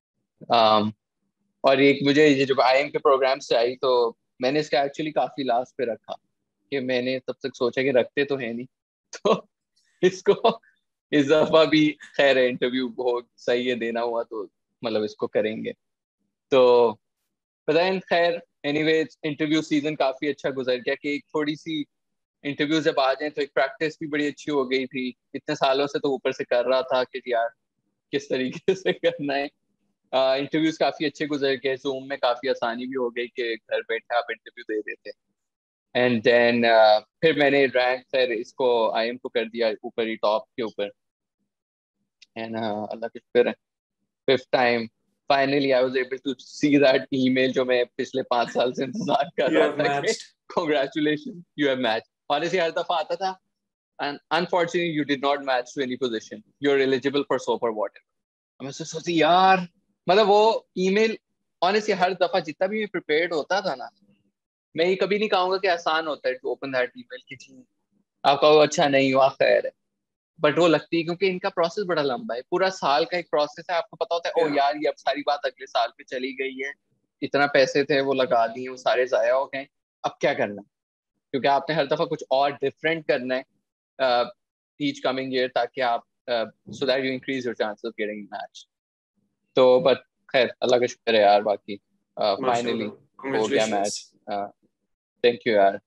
اور ایک مجھے یہ جب آئی ایم کے پروگرام سے آئی, تو میں نے اس کا ایکچولی کافی لاسٹ پہ رکھا, کہ میں نے تب تک سوچا کہ رکھتے تو ہے نہیں, تو اس کو اس دفعہ بھی خیر ہے انٹرویو بہت صحیح ہے دینا ہوا تو مطلب اس کو کریں گے. تو پتہ ہے خیر اینی ویز انٹرویو سیزن کافی اچھا گزر گیا, کہ ایک تھوڑی سی انٹرویو جب آ جائیں تو ایک پریکٹس بھی بڑی اچھی ہو گئی تھی. اتنے سالوں سے تو اوپر سے کر رہا تھا کہ یار کس طریقے سے کرنا ہے. انٹرویوز کافی اچھے گزر گئے, زوم میں کافی آسانی بھی ہو گئی کہ گھر بیٹھے آپ انٹرویو دے دیتے. اینڈ دین پھر میں نے رینک پھر اس کو آئی ایم کو کر دیا اوپر ہی ٹاپ کے اوپر. اینڈ اللہ کا شکر ہے fifth time finally I was able to see that email جو میں پچھلے پانچ سال سے انتظار کر You رہا have تھا کہ matched. congratulations you have matched. Honestly ہر دفعہ آتا تھا and unfortunately you did not match to any position, you're eligible for soap or water. میں سے سوچی یار مطلب وہ ای میل honestly ہر دفعہ جتنا بھی میں prepared ہوتا تھا نا, میں یہ کبھی نہیں کہوں گا کہ آسان ہوتا ہے to open that email کہ جی آپ کہو اچھا نہیں ہوا خیر ہے, بٹ وہ لگتی ہے کیونکہ ان کا پروسیس بڑا لمبا ہے, پورا سال کا ایک پروسیس ہے. آپ کو پتا ہوتا ہے او یار یہ اب ساری بات اگلے سال پہ چلی گئی ہے, اتنا پیسے تھے وہ لگا دیے وہ سارے ضائع ہو گئے, اب کیا کرنا, کیونکہ آپ نے ہر دفعہ کچھ اور ڈفرینٹ کرنا ہے ایچ کمنگ ایئر تاکہ آپ so that you increase your chance of getting match. تو بٹ خیر اللہ کا شکر ہے یار, باقی فائنلی ہو گیا میچ. تھینک یو یار.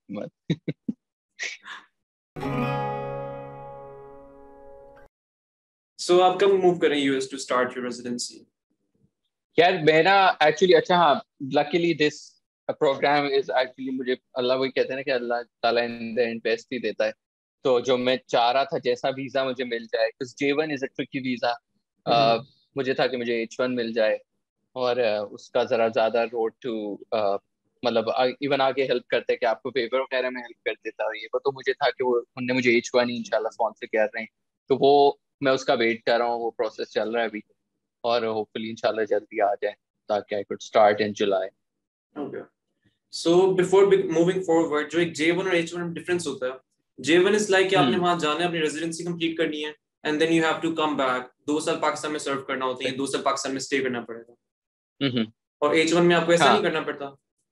So آپ کب موو کریں U S to start your residency? یار میں نا ایکچولی اچھا ہاں luckily this programme is actually مجھے اللہ وہی کہتے ہیں نا کہ اللہ تعالیٰ ان دا اینڈ بیسٹ ہی دیتا ہے. تو جو میں چاہ رہا تھا جیسا ویزا مجھے مل جائے, because J one is a tricky visa, مجھے تھا کہ مجھے ایچ ون مل جائے اور اس کا ذرا زیادہ روڈ ٹو مطلب ایون آگے ہیلپ کرتے کہ آپ کو پیپر وغیرہ میں ہیلپ کر دیتا. یہ تو مجھے تھا کہ وہ انہوں نے مجھے ایچ ون ہی انشاءاللہ اسپانسر کر رہے ہیں, تو وہ میں اس کا ویٹ کر رہا ہوں, وہ پروسیس چل رہا ہے ابھی اور ہوپ فلی انشاءاللہ جلدی آ جائے تاکہ I could start in July. Okay so before moving forward جو ایک جے ون اور ایچ ون میں ڈفرینس ہوتا ہے, جے ون از لائک کہ آپ نے وہاں جانا ہے اپنی ریزیڈنسی کمپلیٹ کرنی ہے and then you have to come back, دو سال پاکستان میں سرو کرنا ہوتا ہے, دو سال پاکستان میں اسٹے کرنا پڑے گا. اور ایچ ون میں آپ کو ایسا نہیں کرنا پڑتا.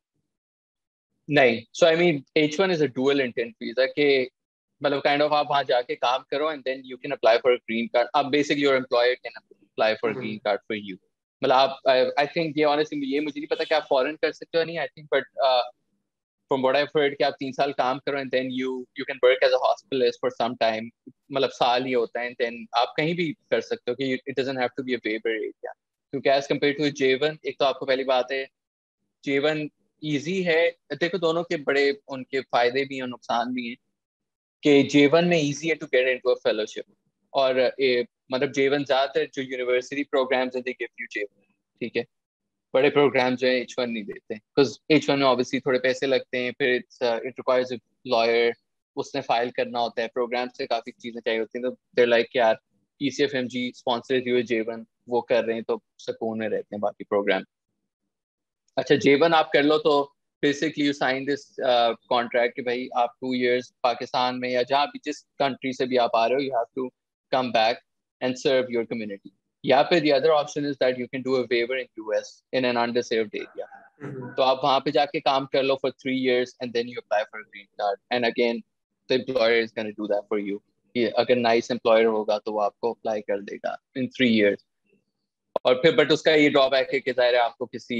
نہیں, so I mean H one is a dual intent visa کہ مطلب کائنڈ آف آپ وہاں جا کے کام کرو and then you can apply for green card. اب basically your employer can apply for green card for you. مطلب آپ آئی تھنک یہ آنیسٹلی یہ مجھے نہیں پتا کہ آپ فورن کر سکتے ہو نہیں, I think, but from what I heard کہ آپ تین سال کام کرو and then you you can work as a hospitalist for some time, مطلب سال ہی ہوتا ہے, اینڈ دین آپ کہیں بھی کر سکتے ہو کہ it doesn't have to be a waiver area. کیونکہ as compare to J one, ایک تو آپ کو پہلی بات ہے جے ون ایزی ہے, دیکھو دونوں کے بڑے ان کے فائدے بھی ہیں نقصان بھی ہیں. کہ جے ون میں ایزی ہے to get into a fellowship, اور مطلب جے ون زیادہ تر جو یونیورسٹی پروگرامز ہیں they give you J one, ٹھیک ہے. بڑے پروگرام جو ہیں ایچ ون نہیں دیتے بیکاز ایچ ون میں obviously تھوڑے پیسے لگتے ہیں, پھر اٹ ریکوائرز اے لائر, اس نے فائل کرنا ہوتا ہے, پروگرام سے کافی چیزیں چاہیے ہوتی ہیں. تو دے لائک یار E C F M G sponsor you J one وہ کر رہے ہیں تو سکون میں رہتے ہیں باقی پروگرام. اچھا جے ون آپ کر لو تو basically you sign this contract کہ بھائی آپ ٹو ایئرس پاکستان میں یا جہاں بھی جس کنٹری سے بھی آپ آ رہے ہو you have to come back and serve your community. یا پھر the other option is that you can do a waiver in U S in an underserved area. تو آپ وہاں پہ جا کے کام کر لو for three years and then you apply for green card, and again the employer is going to do that for you. اگر نائس امپلائر ہوگا تو وہ آپ کو اپلائی کر دے گا ان تھری ایئرس. اور پھر بٹ اس کا یہ ڈرا بیک ہے کہ ظاہر ہے آپ کو کسی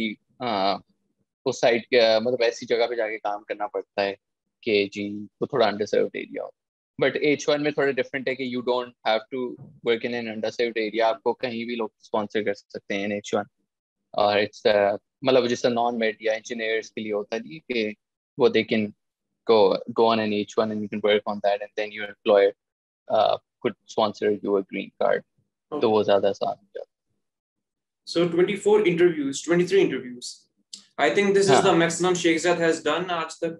اس سائٹ کے مطلب ایسی جگہ پہ جا کے کام کرنا پڑتا ہے کہ جی وہ تھوڑا انڈر سروڈ ایریا ہو. بٹ ایچ ون میں تھوڑا ڈفرینٹ ہے کہ you don't have to work in an underserved area, آپ کو کہیں بھی لوگ اسپانسر کر سکتے ہیں ایچ ون. اور اٹس مطلب جس طرح نان میڈ یا انجینئرس کے لیے ہوتا ہے کہ وہ they can go go on an H one and you can work on that and then your employer uh, could sponsor you a green card. تو وہ زیادہ آسان ہو جاتا. So twenty-four interviews, twenty-three interviews. I think this is the maximum Shekhzad has done آج تک.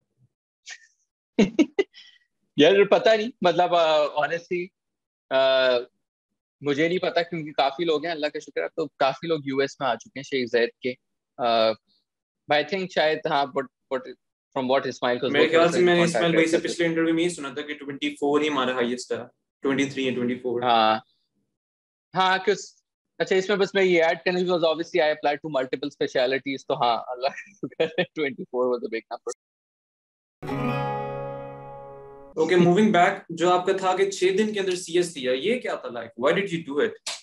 یار پتہ نہیں مطلب honestly مجھے نہیں پتا کیونکہ کافی لوگ ہیں, اللہ کا شکر ہے تو کافی لوگ یو ایس میں آ چکے ہیں شیخ زید کے. I think شاید ہاں but but from what Ismail کو میرے خیال سے میں نے اسماعیل بھائی سے پچھلے انٹرویو میں یہ سنا تھا کہ twenty-four ہی ہمارا ہائیسٹ ہے, twenty-three and twenty-four. ہاں ہاں کس اچھا اس میں بس میں یہ ایڈ کرنا because obviously I applied to multiple specialties تو ہاں اللہ کا شکر ہے twenty-four was a big number. Okay, moving back, جو آپ کا تھا کہ چھ دن کے اندر سی ایس دیا, یہ کیا تھا like? Why did you do it?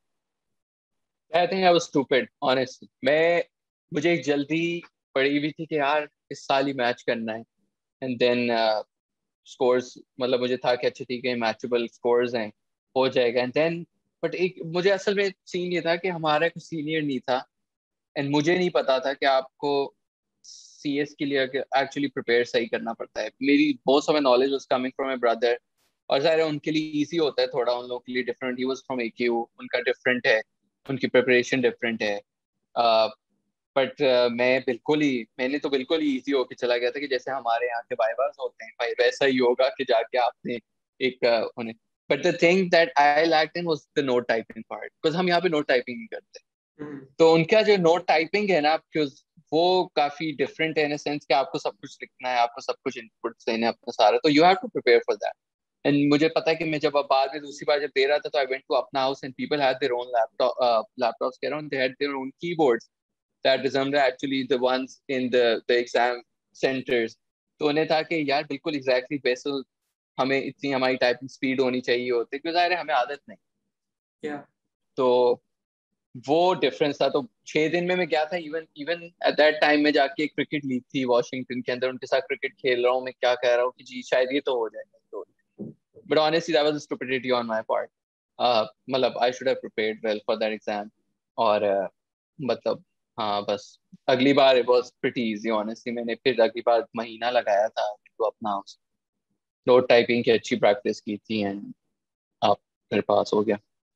I think I was stupid, honestly. میں مجھے ایک جلدی پڑی ہوئی تھی کہ یار اس سال ہی میچ کرنا ہے اینڈ دین اسکورس مطلب مجھے تھا کہ اچھا ٹھیک ہے میچبل اسکورز ہیں ہو جائے گا. اینڈ دین بٹ ایک مجھے اصل میں سین یہ تھا کہ ہمارا کوئی سینئر نہیں تھا اینڈ مجھے نہیں پتا تھا کہ آپ کو سی ایس کے لیے ایکچولی پریپیئر صحیح کرنا پڑتا ہے. میری most of my knowledge was coming from my brother, اور ظاہر ہے ان کے لیے ایزی ہوتا ہے تھوڑا, ان لوگوں کے لیے different. He was from A Q, ان کا ڈفرینٹ ہے, ان کی پریپریشن ڈفرینٹ ہے. بٹ میں بالکل ہی میں نے تو بالکل ہی ایزی ہو کے چلا گیا تھا کہ جیسے ہمارے یہاں کے وائواز ہوتے ہیں بھائی, ویسا ہی ہوگا کہ جا کے آپ نے ایک انہیں. But the thing that I lacked in was the note typing part, because ہم یہاں پہ نوٹ ٹائپنگ نہیں کرتے. تو ان کا جو نوٹ ٹائپنگ ہے نا, وہ کافی ڈفرینٹ ہے ان سینس کہ آپ کو سب کچھ لکھنا ہے, آپ کو سب کچھ انپٹس دینے ہیں اپنا سارا, تو you have to prepare for that. And مجھے پتا ہے کہ میں جب اب بعد میں دوسری بار جب دے رہا تھا تو آئی وینٹ ٹو اپنا house and people had their own laptop laptops کہہ رہا ہوں, they had their own keyboards that resemble actually the ones in the the exam centers. تو انہیں تھا کہ یار بالکل ایگزیکٹلی بیسل ہمیں اتنی ہماری ٹائپنگ اسپیڈ ہونی چاہیے ہوتی, کیونکہ ظاہر ہے ہمیں عادت نہیں. تو وہ ڈفرینس تھا. تو چھ دن میں میں کیا تھا, even even at that time میں جا کے ایک کرکٹ لیگ تھی واشنگٹن کے اندر, ان کے ساتھ کرکٹ کھیل رہا ہوں میں, کیا کہہ رہا ہوں کہ جی شاید یہ تو ہو جائے گا. But honestly that was a stupidity on my part. مطلب I should have prepared well for that exam. اور مطلب ہاں بس اگلی بار it was pretty easy honestly. میں نے پھر اگلی بار مہینہ لگایا تھا تو اپنا نوٹ ٹائپنگ کی اچھی پریکٹس کی تھی, اینڈ آپ میرے پاس ہو گیا.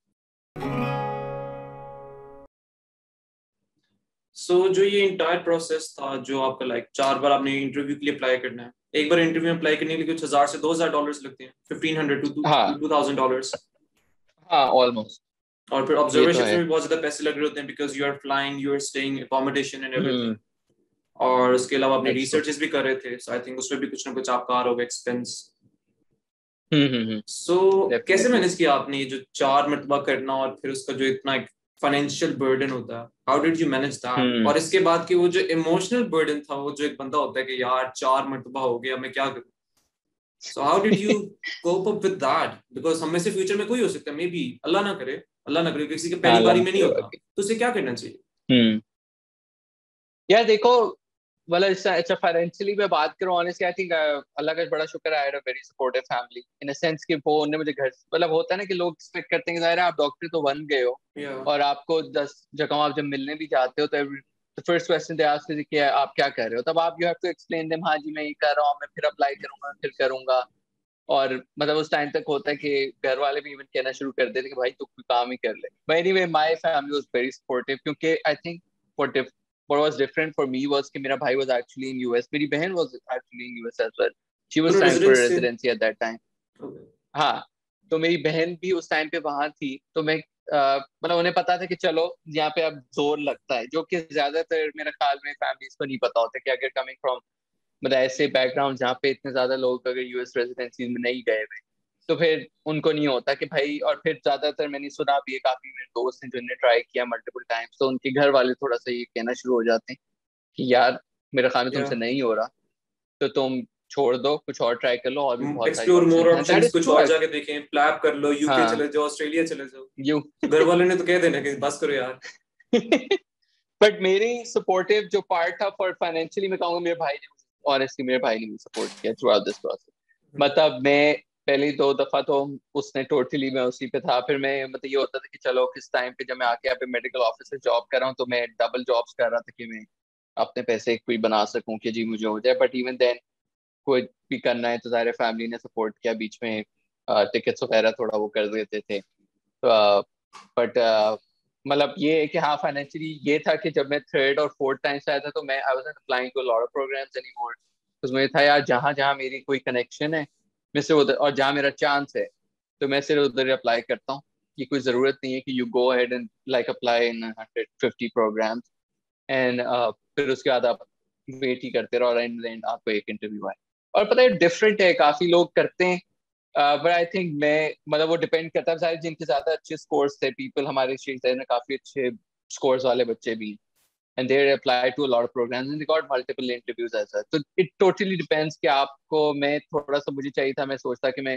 سو جو یہ انٹائر پروسیس تھا, جو آپ کا لائک چار بار آپ نے انٹرویو کے لیے اپلائی کرنا ہے, ایک بار انٹرویو اپلائی کرنے کے لیے کچھ ہزار سے دو ہزار ڈالرس لگتے ہیں, fifteen hundred to two thousand dollars. ہاں آلموسٹ. اور پھر آبزرویشن میں بھی بہت زیادہ پیسے لگ رہے ہوتے ہیں, because you are flying, you are staying, accommodation and everything. اور اس کے علاوہ اپنے ریسرچز بھی کر رہے تھے, سو آئی تھنک اس میں بھی کچھ نہ کچھ آپ کا آ رہا ہوگا ایکسپینس. سو کیسے مینیج کیا آپ نے یہ جو چار مرتبہ کرنا, اور پھر اس کا جو اتنا فائنینشیل برڈن ہوتا ہے, how did you manage that? اور اس کے بعد کہ وہ جو ایموشنل برڈن تھا, وہ جو ایک بندہ ہوتا ہے کہ یار چار مرتبہ ہو گیا, میں کیا کروں. So how did you cope up with that? بیکاز ہم میں سے فیوچر میں کوئی ہو سکتا ہے, مے بی اللہ نہ کرے اللہ نہ کرے کسی کے پہلی باری میں نہیں ہوتا, تو اسے کیا کرنا چاہیے؟ یار دیکھو, مطلب اچھا فائنینشلی میں بات کروں آنیسٹلی, آئی تھنک اللہ کا بڑا شکر ہے, I had a very supportive family in a sense کہ وہ انہوں نے مجھے گھر, مطلب ہوتا ہے نا کہ لوگ ایکسپیکٹ کرتے ہیں کہ ظاہر ہے آپ ڈاکٹر تو بن گئے ہو, اور آپ کو دس جگہوں آپ جب ملنے بھی جاتے ہو تو فرسٹ کوسچن دے آسک کہ آپ کیا کر رہے ہو, تب آپ you have to explain them ہاں جی میں یہ کر رہا ہوں, میں پھر اپلائی کروں گا, پھر کروں گا. اور مطلب اس ٹائم تک ہوتا ہے کہ گھر والے بھی ایون کہنا شروع کر دیتے کہ بھائی تو کوئی کام ہی کر لے. But anyway my family was very supportive, کیونکہ I think what was different for me was کہ میرا بھائی was actually in U S, میری بہن was actually in U S as well. She was trying for residency at that time. ہاں, تو میری بہن بھی اس ٹائم پہ وہاں تھی, تو میں مطلب انہیں پتا تھا کہ چلو یہاں پہ اب زور لگتا ہے, جو کہ زیادہ تر میرے خیال میں فیملیز کو نہیں پتا ہوتا کہ اگر کمنگ فرام مطلب ایسے بیک گراؤنڈ جہاں پہ اتنے زیادہ لوگ اگر یو ایس ریزیڈینسیز میں نہیں گئے ہوئے, تو پھر ان کو نہیں ہوتا کہ بھائی. اور پھر زیادہ تر میں نے سنا بھی ہے, کافی میرے دوست ہیں جنہوں نے ٹرائی کیا ملٹیپل ٹائمس, تو ان کے گھر والے تھوڑا سا یہ کہنا شروع ہو جاتے ہیں کہ یار میرے خیال میں تم سے نہیں ہو رہا, تو تم چھوڑ دو, کچھ اور ٹرائی کر لو, اور بھی بہت ساری آپشنز ہیں, کچھ اور جا کے دیکھیں, پلیپ کر لو, یو کے چلے جاؤ, آسٹریلیا چلے جاؤ. گھر والوں نے تو کہہ دینا کہ بس کرو یار. بٹ میری سپورٹیو جو پارٹ تھا فار فائنینشلی, میں کہوں گا میرے بھائی نے آنیسٹلی میرے بھائی نے مجھے سپورٹ کیا تھرو آؤٹ دس پروسیس. مطلب میں پہلی دو دفعہ تو اس نے ٹوٹلی میں اسی پہ تھا. پھر میں مطلب یہ ہوتا تھا کہ چلو کس ٹائم پہ جب میں آ کے یہاں پہ میڈیکل آفس میں جاب کر رہا ہوں, تو میں ڈبل جابس کر رہا تھا کہ میں اپنے پیسے کوئی بنا سکوں کہ جی مجھے ہو جائے. بٹ ایون دین کوئی بھی کرنا ہے تو ظاہر فیملی نے سپورٹ کیا, بیچ میں ٹکٹس وغیرہ تھوڑا وہ کر دیتے تھے. بٹ مطلب یہ ہے کہ ہاں فائنینشلی یہ تھا کہ جب میں تھرڈ اور فورتھ ٹائم سے آیا تھا تو میں I was not applying to a lot of programs anymore, بس مجھے تھا یار جہاں جہاں میری کوئی کنیکشن ہے میں صرف ادھر, اور جہاں میرا چانس ہے تو میں صرف ادھر اپلائی کرتا ہوں. یہ کوئی ضرورت نہیں ہے کہ you go ahead and like apply in hundred fifty programs and پھر اس کے بعد آپ ویٹ ہی کرتے رہو, اور اینڈ اینڈ آپ کو ایک انٹرویو آئے. اور پتہ ہے ڈفرینٹ ہے, کافی لوگ کرتے ہیں, بٹ آئی تھنک میں مطلب وہ ڈپینڈ کرتا ہے سارے جن کے زیادہ اچھے اسکورس تھے, پیپل ہمارے شہر میں کافی اچھے اسکورس والے بچے بھی, and they applied to a lot of programs and they got multiple interviews as well. So it totally depends کہ آپ کو, میں تھوڑا سا مجھے چاہیے تھا, میں سوچتا کہ میں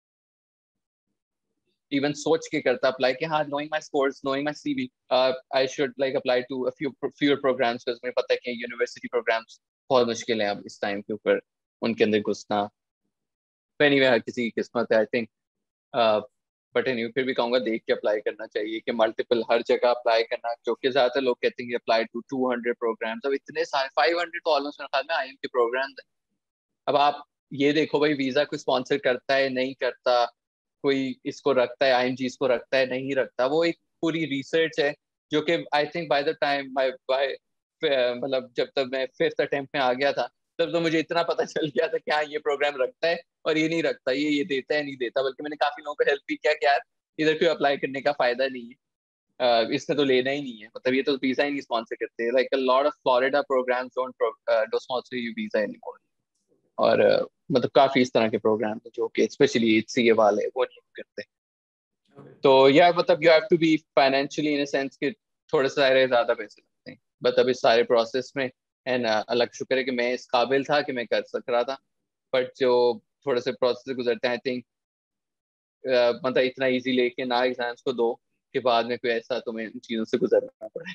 even سوچ کے کرتا اپلائی کہ ہاں knowing my scores, knowing my C V, uh, I should like apply to a few fewer programs because مجھے پتا ہے کہ یونیورسٹی programs بہت مشکل ہیں اب اس ٹائم کے اوپر ان کے اندر گھسنا. anyway ہر کسی کی قسمت ہے. I think uh, بٹ نہیں پھر بھی کہوں گا دیکھ کے اپلائی کرنا چاہیے کہ ملٹیپل ہر جگہ اپلائی کرنا, جو کہ زیادہ تر لوگ کہتے ہیں کہ apply to two hundred programs. اب اتنے سارے فائیو ہنڈریڈ تو آلموسٹ میرے خیال میں آئی ایم کے پروگرامس ہیں. اب آپ یہ دیکھو بھائی ویزا کوئی اسپانسر کرتا ہے نہیں کرتا, کوئی اس کو رکھتا ہے آئی ایم جی اس کو رکھتا ہے نہیں رکھتا, وہ ایک پوری ریسرچ ہے جو کہ I think by the time مطلب جب تک میں ففتھ اٹیمپٹ میں آ گیا تھا تب تو مجھے اتنا پتا چل گیا تھا کہ ہاں یہ پروگرام رکھتا ہے اور یہ نہیں رکھتا, یہ یہ دیتا ہے نہیں دیتا. بلکہ میں نے کافی لوگوں کو ہیلپ بھی کیا کہ یار ادھر کوئی اپلائی کرنے کا فائدہ نہیں ہے, اس نے تو لینا ہی نہیں ہے, مطلب یہ تو ویزا ہی نہیں اسپانسر کرتے. Like a lot of Florida programs don't don't sponsor you visa anymore. اور مطلب کافی اس طرح کے پروگرام ہیں جو کہ اسپیشلی ایچ سی اے والے وہ نہیں کرتے. تو یا مطلب you have to be financially in sense کہ تھوڑے سارے زیادہ پیسے لگتے ہیں. بٹ اب اس سارے پروسیس میں اینڈ اللہ کا شکر ہے کہ میں اس قابل تھا کہ میں کر سک رہا تھا. بٹ جو تھوڑے سے پروسیس سے گزرتے ہیں آئی تھنک مطلب اتنا ایزی لے کے نہ ایگزامس کو دو کہ بعد میں کوئی ایسا تمہیں ان چیزوں سے گزرنا پڑے.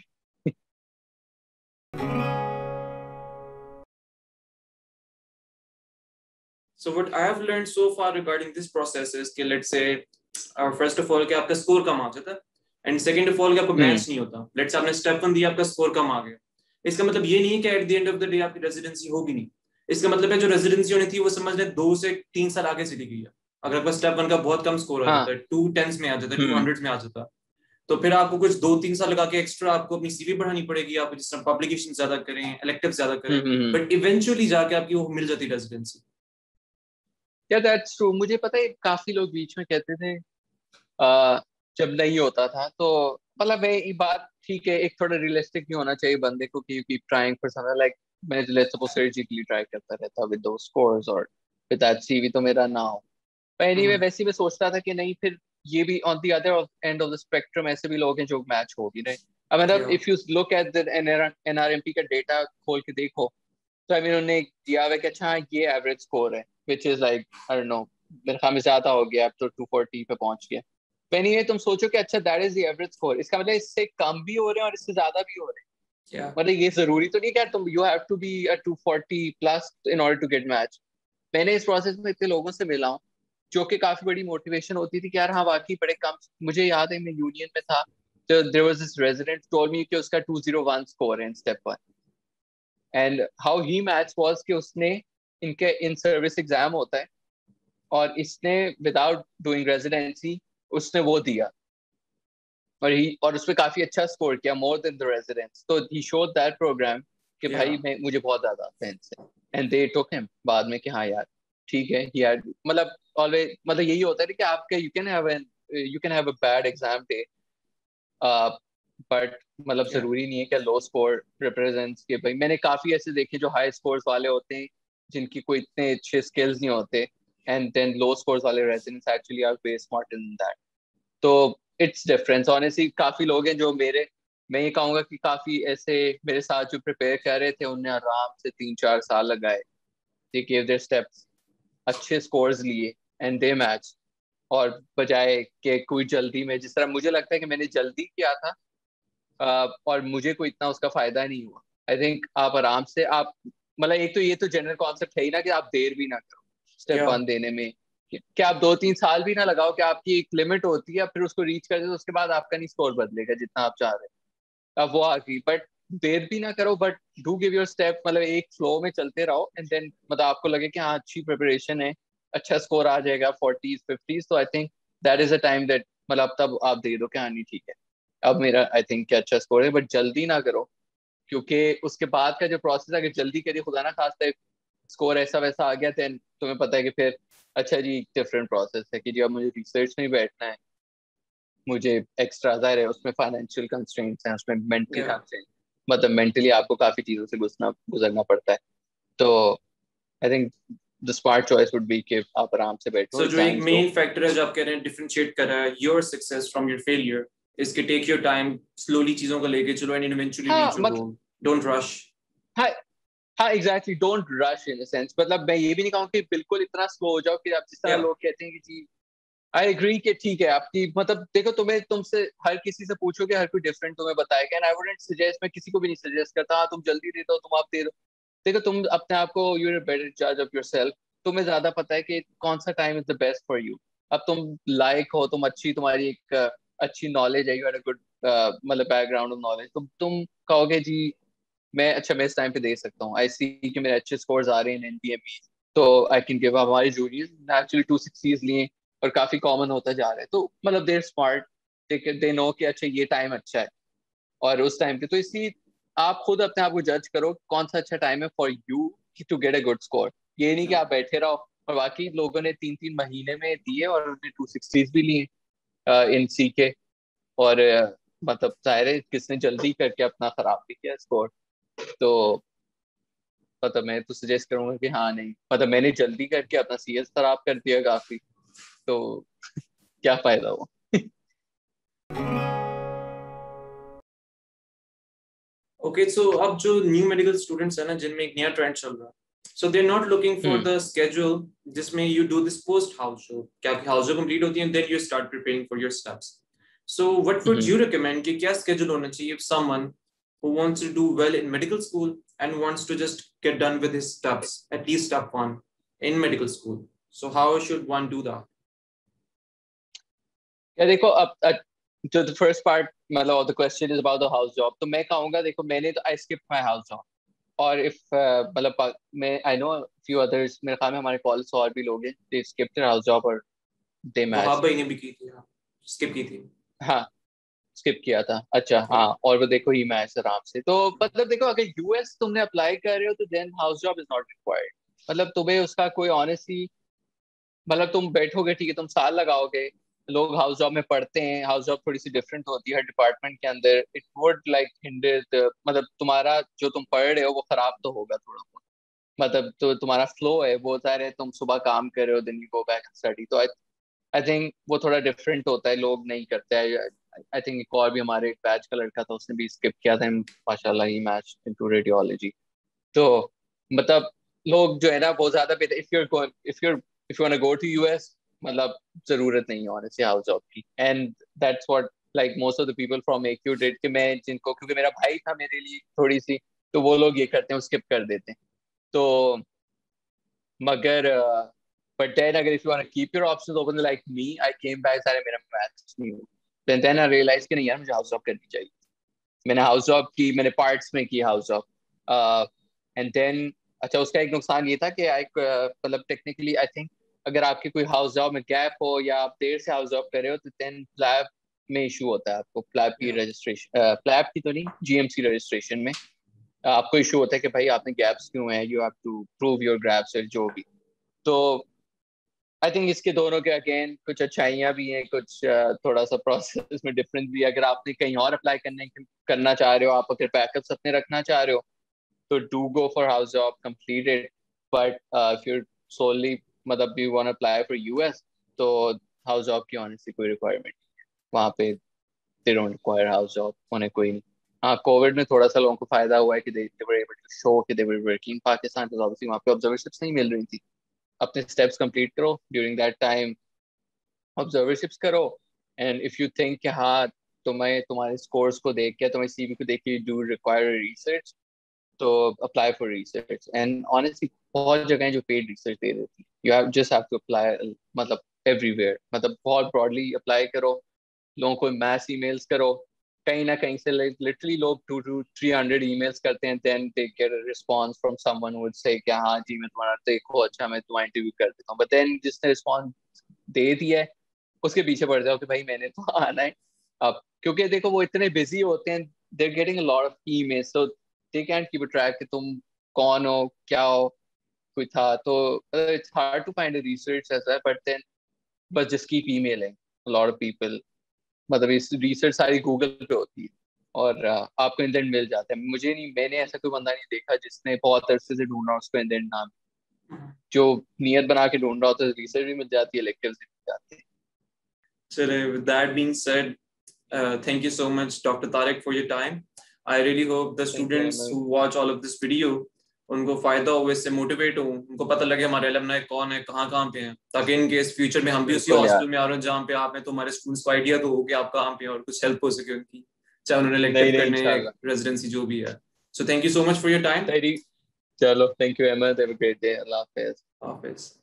So what I have learned so far regarding this process is کہ let's say uh, first of all کہ آپ کا score کم آ جاتا ہے and second of all کہ آپ کو match نہیں ہوتا. let's say آپ نے step one دیا آپ کا score کم آ گیا, اس کا مطلب یہ نہیں ہے کہ at the end of the day آپ کی ریزیڈنسی ہوگی نہیں. اس کا مطلب ہے جو ریزیڈنسی ہونی تھی وہ سمجھ لیں دو سے تین سال آگے چلی گئی ہے. اگر آپ کا اسٹیپ ون کا بہت کم اسکور آ جاتا ہے, ٹو ٹینس میں آ جاتا ہے, ٹو ہنڈریڈ میں آ جاتا ہے, تو پھر آپ کو کچھ دو تین سال لگا کے ایکسٹرا آپ کو اپنی سی وی بڑھانی پڑے گی, آپ جس طرح پبلیکیشن زیادہ کریں, الیکٹیو زیادہ کریں, بٹ ایونچولی جا کے آپ کی وہ مل جاتی ریزیڈنسی. یا دیٹس ٹرو. مجھے پتا ہے کافی لوگ بیچ میں کہتے تھے جب نہیں ہوتا تھا تو مطلب یہ بات ٹھیک ہے, ایک تھوڑا ریئلسٹک بھی ہونا چاہیے بندے کو کہ you keep trying for some like میں لیٹس سپوز سرجیکلی ٹرائی کرتا رہتا ود دوز اسکورز اور ود دیٹ سی وی تو میرا نہ ہو. اینی وے ویسے میں سوچتا تھا کہ نہیں پھر یہ بھی on the other end of the spectrum ایسے بھی لوگ ہیں جو میچ ہو بھی رہے. اب مطلب if you look at N R M P کا ڈیٹا کھول کے دیکھو تو ابھی انہوں نے دیا ہوا کہ اچھا یہ ایوریج اسکور ہے which is like I don't know میرے خیال میں زیادہ ہو گیا, اب تو ٹو فورٹی پہ پہنچ گیا. پہلے یہ تم سوچو کہ اچھا that is the average score, اس کا مطلب اس سے کم بھی ہو رہے ہیں اور اس سے زیادہ بھی ہو رہے ہیں. مطلب یہ ضروری تو نہیں کہ تم you have to be two forty plus in order to get match. میں نے اس پروسیس میں اتنے لوگوں سے ملا ہوں جو کہ کافی بڑی موٹیویشن ہوتی تھی کہ یار ہاں واقعی بڑے کم. مجھے یاد ہے میں یونین میں تھا تو there was this resident told me کہ اس کا ٹو زیرو ون اسکور ہے in step one, and how he match was کہ اس نے ان کے ان سروس ایگزام ہوتا ہے اور اس نے وداؤٹ ڈوئنگ ریزیڈینسی اس نے وہ دیا اور ہی اور اس پہ کافی اچھا اسکور کیا مور دین دا ریزیڈینس. تو ہی شوڈ دیٹ پروگرام کہ بھائی میں مجھے بہت زیادہ فین سے اینڈ دے ٹوک ہم بعد میں کہ ہاں یار ٹھیک ہے یار. مطلب آلویز مطلب یہی ہوتا ہے کہ آپ کے you can have you can have a bad exam day but مطلب ضروری نہیں ہے کہ لو اسکور ریپرزینٹس کہ بھائی میں نے کافی ایسے دیکھے جو ہائی اسکورس والے ہوتے ہیں جن کی کوئی اتنے اچھے اسکلز نہیں ہوتے and then low scores والے residents actually are way smarter than that. تو it's different. honestly کافی لوگ ہیں جو میرے میں یہ کہوں گا کہ کافی ایسے میرے ساتھ جو پریپیئر کر رہے تھے انہیں آرام سے تین چار سال لگائے, they gave their steps, اچھے scores لیے and they matched, اور بجائے کہ کوئی جلدی میں جس طرح مجھے لگتا ہے کہ میں نے جلدی کیا تھا اور مجھے کوئی اتنا اس کا فائدہ نہیں ہوا. I think آپ آرام سے آپ مطلب ایک تو یہ تو جنرل کانسیپٹ ہے ہی نا کہ آپ دیر بھی نہ کرو اسٹیپ ون دینے میں, کہ آپ دو تین سال بھی نہ لگاؤ, کہ آپ کی ایک لمٹ ہوتی ہے پھر اس کو ریچ کر دے تو اس کے بعد آپ کا نہیں اسکور بدلے گا جتنا آپ چاہ رہے ہیں, اب وہ آ گئی. بٹ دیر بھی نہ کرو but do give your step, مطلب ایک فلو میں چلتے رہو اینڈ دین مطلب آپ کو لگے کہ ہاں اچھی پریپریشن ہے اچھا اسکور آ جائے گا فورٹیز ففٹیز, تو I think that is a time that مطلب تب آپ دے دو کہ ہاں نہیں ٹھیک ہے اب میرا آئی تھنک کہ اچھا اسکور ہے. بٹ جلدی نہ کرو کیونکہ اس کے بعد کا جو پروسیس ہے اگر جلدی کریے خدا نہ خواستہ اسکور ایسا ویسا آ گیا دین تمہیں پتا ہے کہ پھر اچھا جی ڈفرینٹ پروسیس ہے کہ جی اب مجھے ریسرچ میں بیٹھنا ہے, مجھے ایکسٹرا ظاہر ہے اس میں فائنینشیل کنسٹرینٹس ہیں, اس میں مینٹل کنسٹرینٹ مطلب مینٹلی آپ کو کافی چیزوں سے گزرنا گزرنا پڑتا ہے. تو I think the smart choice would be کہ آپ آرام سے بیٹھو. So جو ایک مین فیکٹر ہے جو آپ کہہ رہے ہیں ڈفرینشیٹ کر رہا ہے your success from your failure is کہ take your time, slowly چیزوں کو لے کے چلو and eventually reach your goal, don't rush. ہاں ہاں exactly don't rush in sense, مطلب میں یہ بھی نہیں کہوں کہ بالکل اتنا سلو ہو جاؤ کہ آپ جس طرح لوگ کہتے ہیں کہ جی آئی ایگری کہ ٹھیک ہے آپ کی مطلب دیکھو تمہیں تم سے ہر کسی سے پوچھو کہ ہر کوئی ڈفرینٹ تمہیں بتائے گا, اینڈ آئی ووڈنٹ سجیسٹ, میں کسی کو بھی نہیں سجیسٹ کرتا ہاں تم جلدی دے دو تم آپ دے دو. دیکھو تم اپنے آپ کو یو ار بیٹر جج آف یور سیلف, تمہیں زیادہ پتا ہے کہ کون سا time is the best for you. اب تم لائق ہو, تم اچھی, تمہاری ایک اچھی نالج ہے, یو ہیڈ اے گڈ مطلب بیک گراؤنڈ آف نالج, تو تم کہو گے جی میں اچھا میں اس ٹائم پہ دے سکتا ہوں, آئی سی کہ میرے اچھے اسکورز آ رہے ہیں ان پی ایم ای, تو آئی کین گیو. ہمارے جونیئر نیچرلی ٹو سکسٹیز لیے اور کافی کامن ہوتا جا رہا ہے, تو مطلب دیر اسمارٹ, دے نو کہ اچھا یہ ٹائم اچھا ہے اور اس ٹائم پہ, تو اس لیے آپ خود اپنے آپ کو جج کرو کون سا اچھا ٹائم ہے for you to get a good score. یہ نہیں کہ آپ بیٹھے رہو, اور باقی لوگوں نے تین تین مہینے میں دیے اور انہوں نے ٹو سکسٹیز بھی لیے ان سی کے, اور مطلب ظاہر ہے کس نے جلدی کر کے اپنا خراب بھی کیا اسکور. تو مطلب میں تو سجیسٹ کروں گا کہ ہاں نہیں, مطلب میں نے جلدی کر کے اپنا سی ایس خراب کر دیا کافی, تو کیا فائدہ ہوا. اوکے, سو اب جو نیو میڈیکل اسٹوڈنٹس ہیں نا, جن میں ایک نیا ٹرینڈ چل رہا ہے, so they are not looking for the schedule جس میں you do this post house job, کہ آپ کی ہاؤس جاب کمپلیٹ ہوتی ہے then you start preparing for your steps. So what would you recommend کہ کیا اسکیڈول ہونا چاہیے if some who wants to do well in medical school and wants to just get done with his steps, at least step one in medical school? So how should one do that? یا دیکھو اب جو the first part مطلب the question is about the house job, تو میں کہوں گا دیکھو میں نے تو I skipped my house job, اور if مطلب میں I know few others, میرے خیال میں ہمارے کالج سے اور بھی لوگ ہیں they skipped their house job اور they matched. وہاں بھائی نے بھی کی تھی, skip کی تھی. ہاں اسکپ کیا تھا, اچھا ہاں, اور وہ دیکھو ہی میچ آرام سے. تو مطلب دیکھو اگر یو ایس تم نے اپلائی کر رہے ہو تو then house job is not required. مطلب تمہیں اس کا کوئی آنیسٹلی, مطلب تم بیٹھو گے ٹھیک ہے, تم سال لگاؤ گے, لوگ ہاؤس جاب میں پڑھتے ہیں, ہاؤس جاب تھوڑی سی ڈفرینٹ ہوتی ہے ہر ڈپارٹمنٹ کے اندر, اٹ وڈ لائک ہنڈر, مطلب تمہارا جو تم پڑھ رہے ہو وہ خراب تو ہوگا تھوڑا بہت, مطلب تو تمہارا فلو ہے وہ ظاہر ہے, تم صبح کام کر رہے ہو then you go back and study, تو آئی تھنک وہ تھوڑا ڈفرینٹ ہوتا ہے, لوگ نہیں کرتے ہیں. آئی تھنک ایک اور بھی ہمارے ایک بیچ کا لڑکا تھا, اس نے بھی اسکپ کیا تھا, ماشاء اللہ ہی میچ انٹو ریڈیولوجی. تو مطلب لوگ جو ہے نا بہت زیادہ پہ, if you if you if you want to go to U S, مطلب ضرورت نہیں ہے honestly ہاؤس جاب کی, and that's what like most of the people from A Q did, کہ میں جن کو, کیونکہ میرا بھائی تھا میرے لیے تھوڑی سی, تو وہ لوگ یہ کرتے ہیں اسکپ کر دیتے ہیں. تو مگر but then اگر if you want to keep your options open like me, I came back, سارے میرا میتھس نہیں ہو, then then I realized کہ نہیں یار مجھے ہاؤس جاب کرنی چاہیے. میں نے ہاؤس جاب کی, میں نے پارٹس میں کی ہاؤس جاب, اینڈ دین اچھا اس کا ایک نقصان یہ تھا کہ مطلب ٹیکنیکلی آئی تھنک اگر آپ کی کوئی ہاؤس جاب میں گیپ ہو یا آپ دیر سے ہاؤس جاب کر رہے ہو, تو دین پلیب میں ایشو ہوتا ہے آپ کو, پلیب کی رجسٹریشن, پلیب کی تو نہیں, جی ایم سی رجسٹریشن میں آپ کو ایشو ہوتا ہے کہ بھائی آپ نے گیپس کیوں ہیں, you have to prove your gaps جو بھی. تو آئی تھنک اس کے دونوں کے اگین کچھ اچھائیاں بھی ہیں, کچھ تھوڑا سا پروسیس میں ڈفرینس بھی ہے. اگر آپ نے کہیں اور اپلائی کرنے کرنا چاہ رہے ہو, آپ اگر بیک اپس اپنے رکھنا چاہ رہے ہو, تو do go for house job, complete it. But if you solely مطلب you want apply for U S, تو ہاؤس جاب کی آنیسٹلی کوئی ریکوائرمنٹ نہیں ہے وہاں پہ, they don't require house job ہونے کوئی نہیں. ہاں کووڈ میں تھوڑا سا لوگوں کو فائدہ ہوا ہے کہ they were able to show کہ they were working. پاکستان تو obviously وہاں پہ observerships نہیں مل رہی تھی, اپنے اسٹیپس کمپلیٹ کرو ڈیورنگ دیٹ ٹائم, observerships کرو, اینڈ اف یو تھنک کہ ہاں تمہیں تمہارے اسکورس کو دیکھ کے, تمہیں سی وی کو دیکھ کے ڈو ریکوائر ریسرچ, تو apply for research. And honestly بہت جگہیں جو پیڈ ریسرچ دے دیتی, you have just have to apply, مطلب ایوری ویئر, مطلب بہت براڈلی اپلائی کرو, لوگوں کو میس ای میلس کرو, کہیں نہ کہیں سے لٹرلی لوگ two to three hundred emails کرتے ہیں, then they get a response from someone would say کہ ہاں جی میں تمہارا دیکھو اچھا میں تمہارا انٹرویو کر دیتا ہوں. بٹ دین جس نے رسپانس دے دیا ہے اس کے پیچھے پڑ جاؤ کہ بھائی میں نے تو آنا ہے اب, کیونکہ دیکھو وہ اتنے بزی ہوتے ہیں, they are getting a lot of emails, so they can't keep a track کہ تم کون ہو کیا ہو کوئی تھا. تو it's hard to find a research ایسا ہے, بٹ دین بس جس کی ای میل ہے لاٹ آف پیپل, مطلب ریسرچ ساری گوگل پہ ہوتی ہے اور آپ کو انڈینٹ مل جاتا ہے. مجھے نہیں, میں نے ایسا کوئی بندہ نہیں دیکھا جس نے بہت عرصے سے ڈھونڈا اس کو انڈینٹ نام, جو نیت بنا کے ڈھونڈ رہا ہوتا ہے, ریسرچ بھی مل جاتی ہے, لیکچرز بھی مل جاتے ہیں. چلے, with that being said, uh, thank you so much Doctor Tariq for your time. I really hope the students who watch all of this video ان کو فائدہ ہو, اس سے موٹیویٹ ہوں, ان کو پتہ لگے ہمارے المنائی کون ہے, کہاں کہاں پہ ہیں, تاکہ ان کیس فیوچر میں ہم بھی اسی ہاسٹل میں آ رہے ہیں جہاں پہ آپ ہیں, تو ہمارے اسٹوڈنٹس کو آئیڈیا تو ہو کہ آپ کہاں پہ ہیں اور کچھ ہیلپ ہو سکے ان کی, چاہے انہوں نے لیکٹو کرنے یا ریزیڈنسی جو بھی ہے. So thank you so much for your time. چلو thank you Ahmed, have a great day, اللہ حافظ. حافظ.